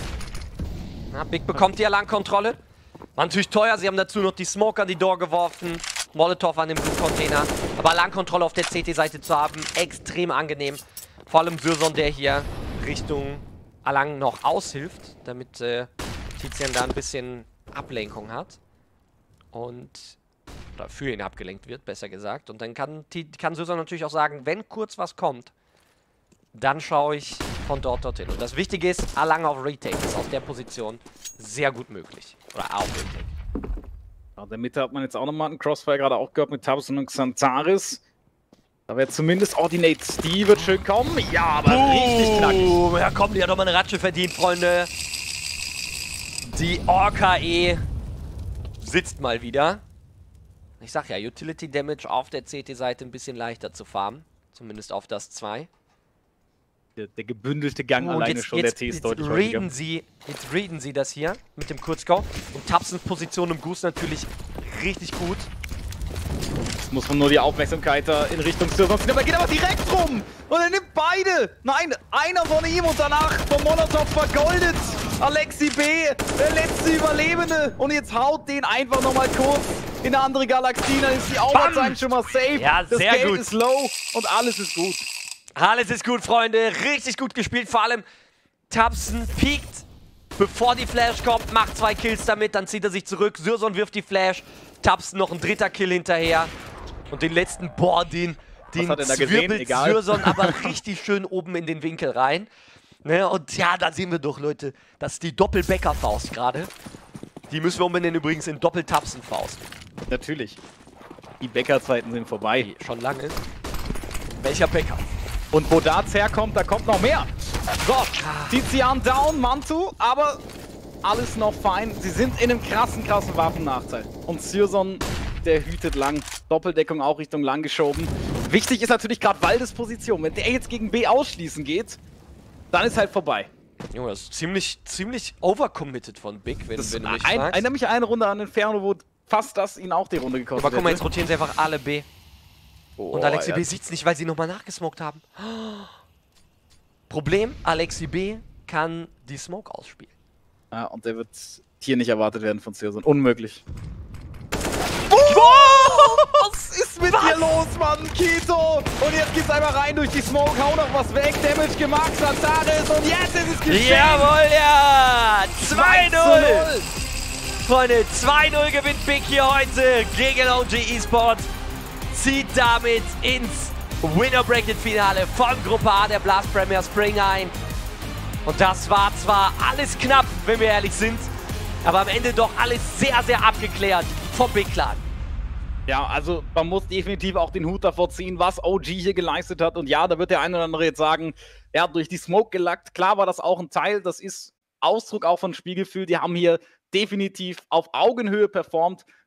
Ja, Big bekommt die Alarmkontrolle. War natürlich teuer, sie haben dazu noch die Smoke an die Door geworfen. Molotov an dem Blue-Container. Aber Alarmkontrolle auf der C T-Seite zu haben, extrem angenehm. Vor allem Syrson, der hier Richtung Alang noch aushilft, damit äh, Tizian da ein bisschen Ablenkung hat. Und, oder für ihn abgelenkt wird, besser gesagt. Und dann kann, Ti- kann Syrson natürlich auch sagen, wenn kurz was kommt, dann schaue ich von dort dorthin. Und das Wichtige ist, Alang auf Retake ist aus der Position sehr gut möglich. Oder auf Retake. Ja, in der Mitte hat man jetzt auch nochmal einen Crossfire gerade auch gehört mit Tabson und Xantares. Da wäre zumindest Ordinate Steve wird schön kommen. Ja, aber richtig knackig. Boom. Ja komm, die hat doch mal eine Ratsche verdient, Freunde. Die Orca E sitzt mal wieder. Ich sag ja, Utility Damage auf der C T-Seite ein bisschen leichter zu farmen. Zumindest auf das zwei. Der, der gebündelte Gang Oh, und alleine jetzt, schon, jetzt, der T ist jetzt deutlich reden häufiger. sie, jetzt reden sie das hier mit dem Kurzgau. Und Tapsens Position im Goose natürlich richtig gut. Jetzt muss man nur die Aufmerksamkeit da in Richtung Syrson ziehen, aber er geht aber direkt rum! Und er nimmt beide! Nein, einer von ihm und danach vom Molotov vergoldet! Alexi B, der letzte Überlebende! Und jetzt haut den einfach nochmal kurz in eine andere Galaxie, dann ist die Overtime schon mal safe. Ja, das sehr Geld gut. ist low und alles ist gut. Alles ist gut, Freunde. Richtig gut gespielt. Vor allem Tapsen piekt, bevor die Flash kommt, macht zwei Kills damit, dann zieht er sich zurück. Syrson wirft die Flash. Tapsen noch ein dritter Kill hinterher. Und den letzten, boah, den, den hat er da gesehen? zwirbelt Egal. Syrson aber richtig schön oben in den Winkel rein. Ne, und ja, da sehen wir doch, Leute, das ist die Doppel-Bäcker-Faust gerade. Die müssen wir umbenennen übrigens in Doppel-Tapsen-Faust. Natürlich. Die Bäckerzeiten sind vorbei. Schon lange. Welcher Bäcker? Und wo Darts herkommt, da kommt noch mehr. So, Tizian down, Mantu, aber alles noch fein. Sie sind in einem krassen, krassen Waffennachteil. Und Syrson, der hütet lang. Doppeldeckung auch Richtung lang geschoben. Wichtig ist natürlich gerade Waldes Position. Wenn der jetzt gegen B ausschließen geht, dann ist halt vorbei. Junge, das ist ziemlich, ziemlich overcommitted von Big, wenn, Das wenn du mich ein, fragst. erinnert mich eine Runde an Inferno, wo fast das ihn auch die Runde gekostet Aber guck mal, hätte. jetzt rotieren sie einfach alle B. Oh, Und Alexi ja. B sieht's nicht, weil sie nochmal nachgesmoked haben. Problem, Alexi B kann die Smoke ausspielen. Ja, und der wird hier nicht erwartet werden von Syrson. Unmöglich. Was ist mit dir los, Mann, Kito? Und jetzt geht's einfach rein durch die Smoke, hau noch was weg, Damage gemacht, Xantares und jetzt ist es geschehen! Jawohl, ja! zwei zu null! null. Freunde, zwei null gewinnt Big hier heute gegen O G Esports. Zieht damit ins Winner-Bracket-Finale von Gruppe A der Blast Premier Spring ein. Und das war zwar alles knapp, wenn wir ehrlich sind, aber am Ende doch alles sehr, sehr abgeklärt vom Big Clan. Ja, also man muss definitiv auch den Hut davor ziehen, was O G hier geleistet hat. Und ja, da wird der eine oder andere jetzt sagen, er hat durch die Smoke gelackt. Klar war das auch ein Teil, das ist Ausdruck auch von Spielgefühl. Die haben hier definitiv auf Augenhöhe performt.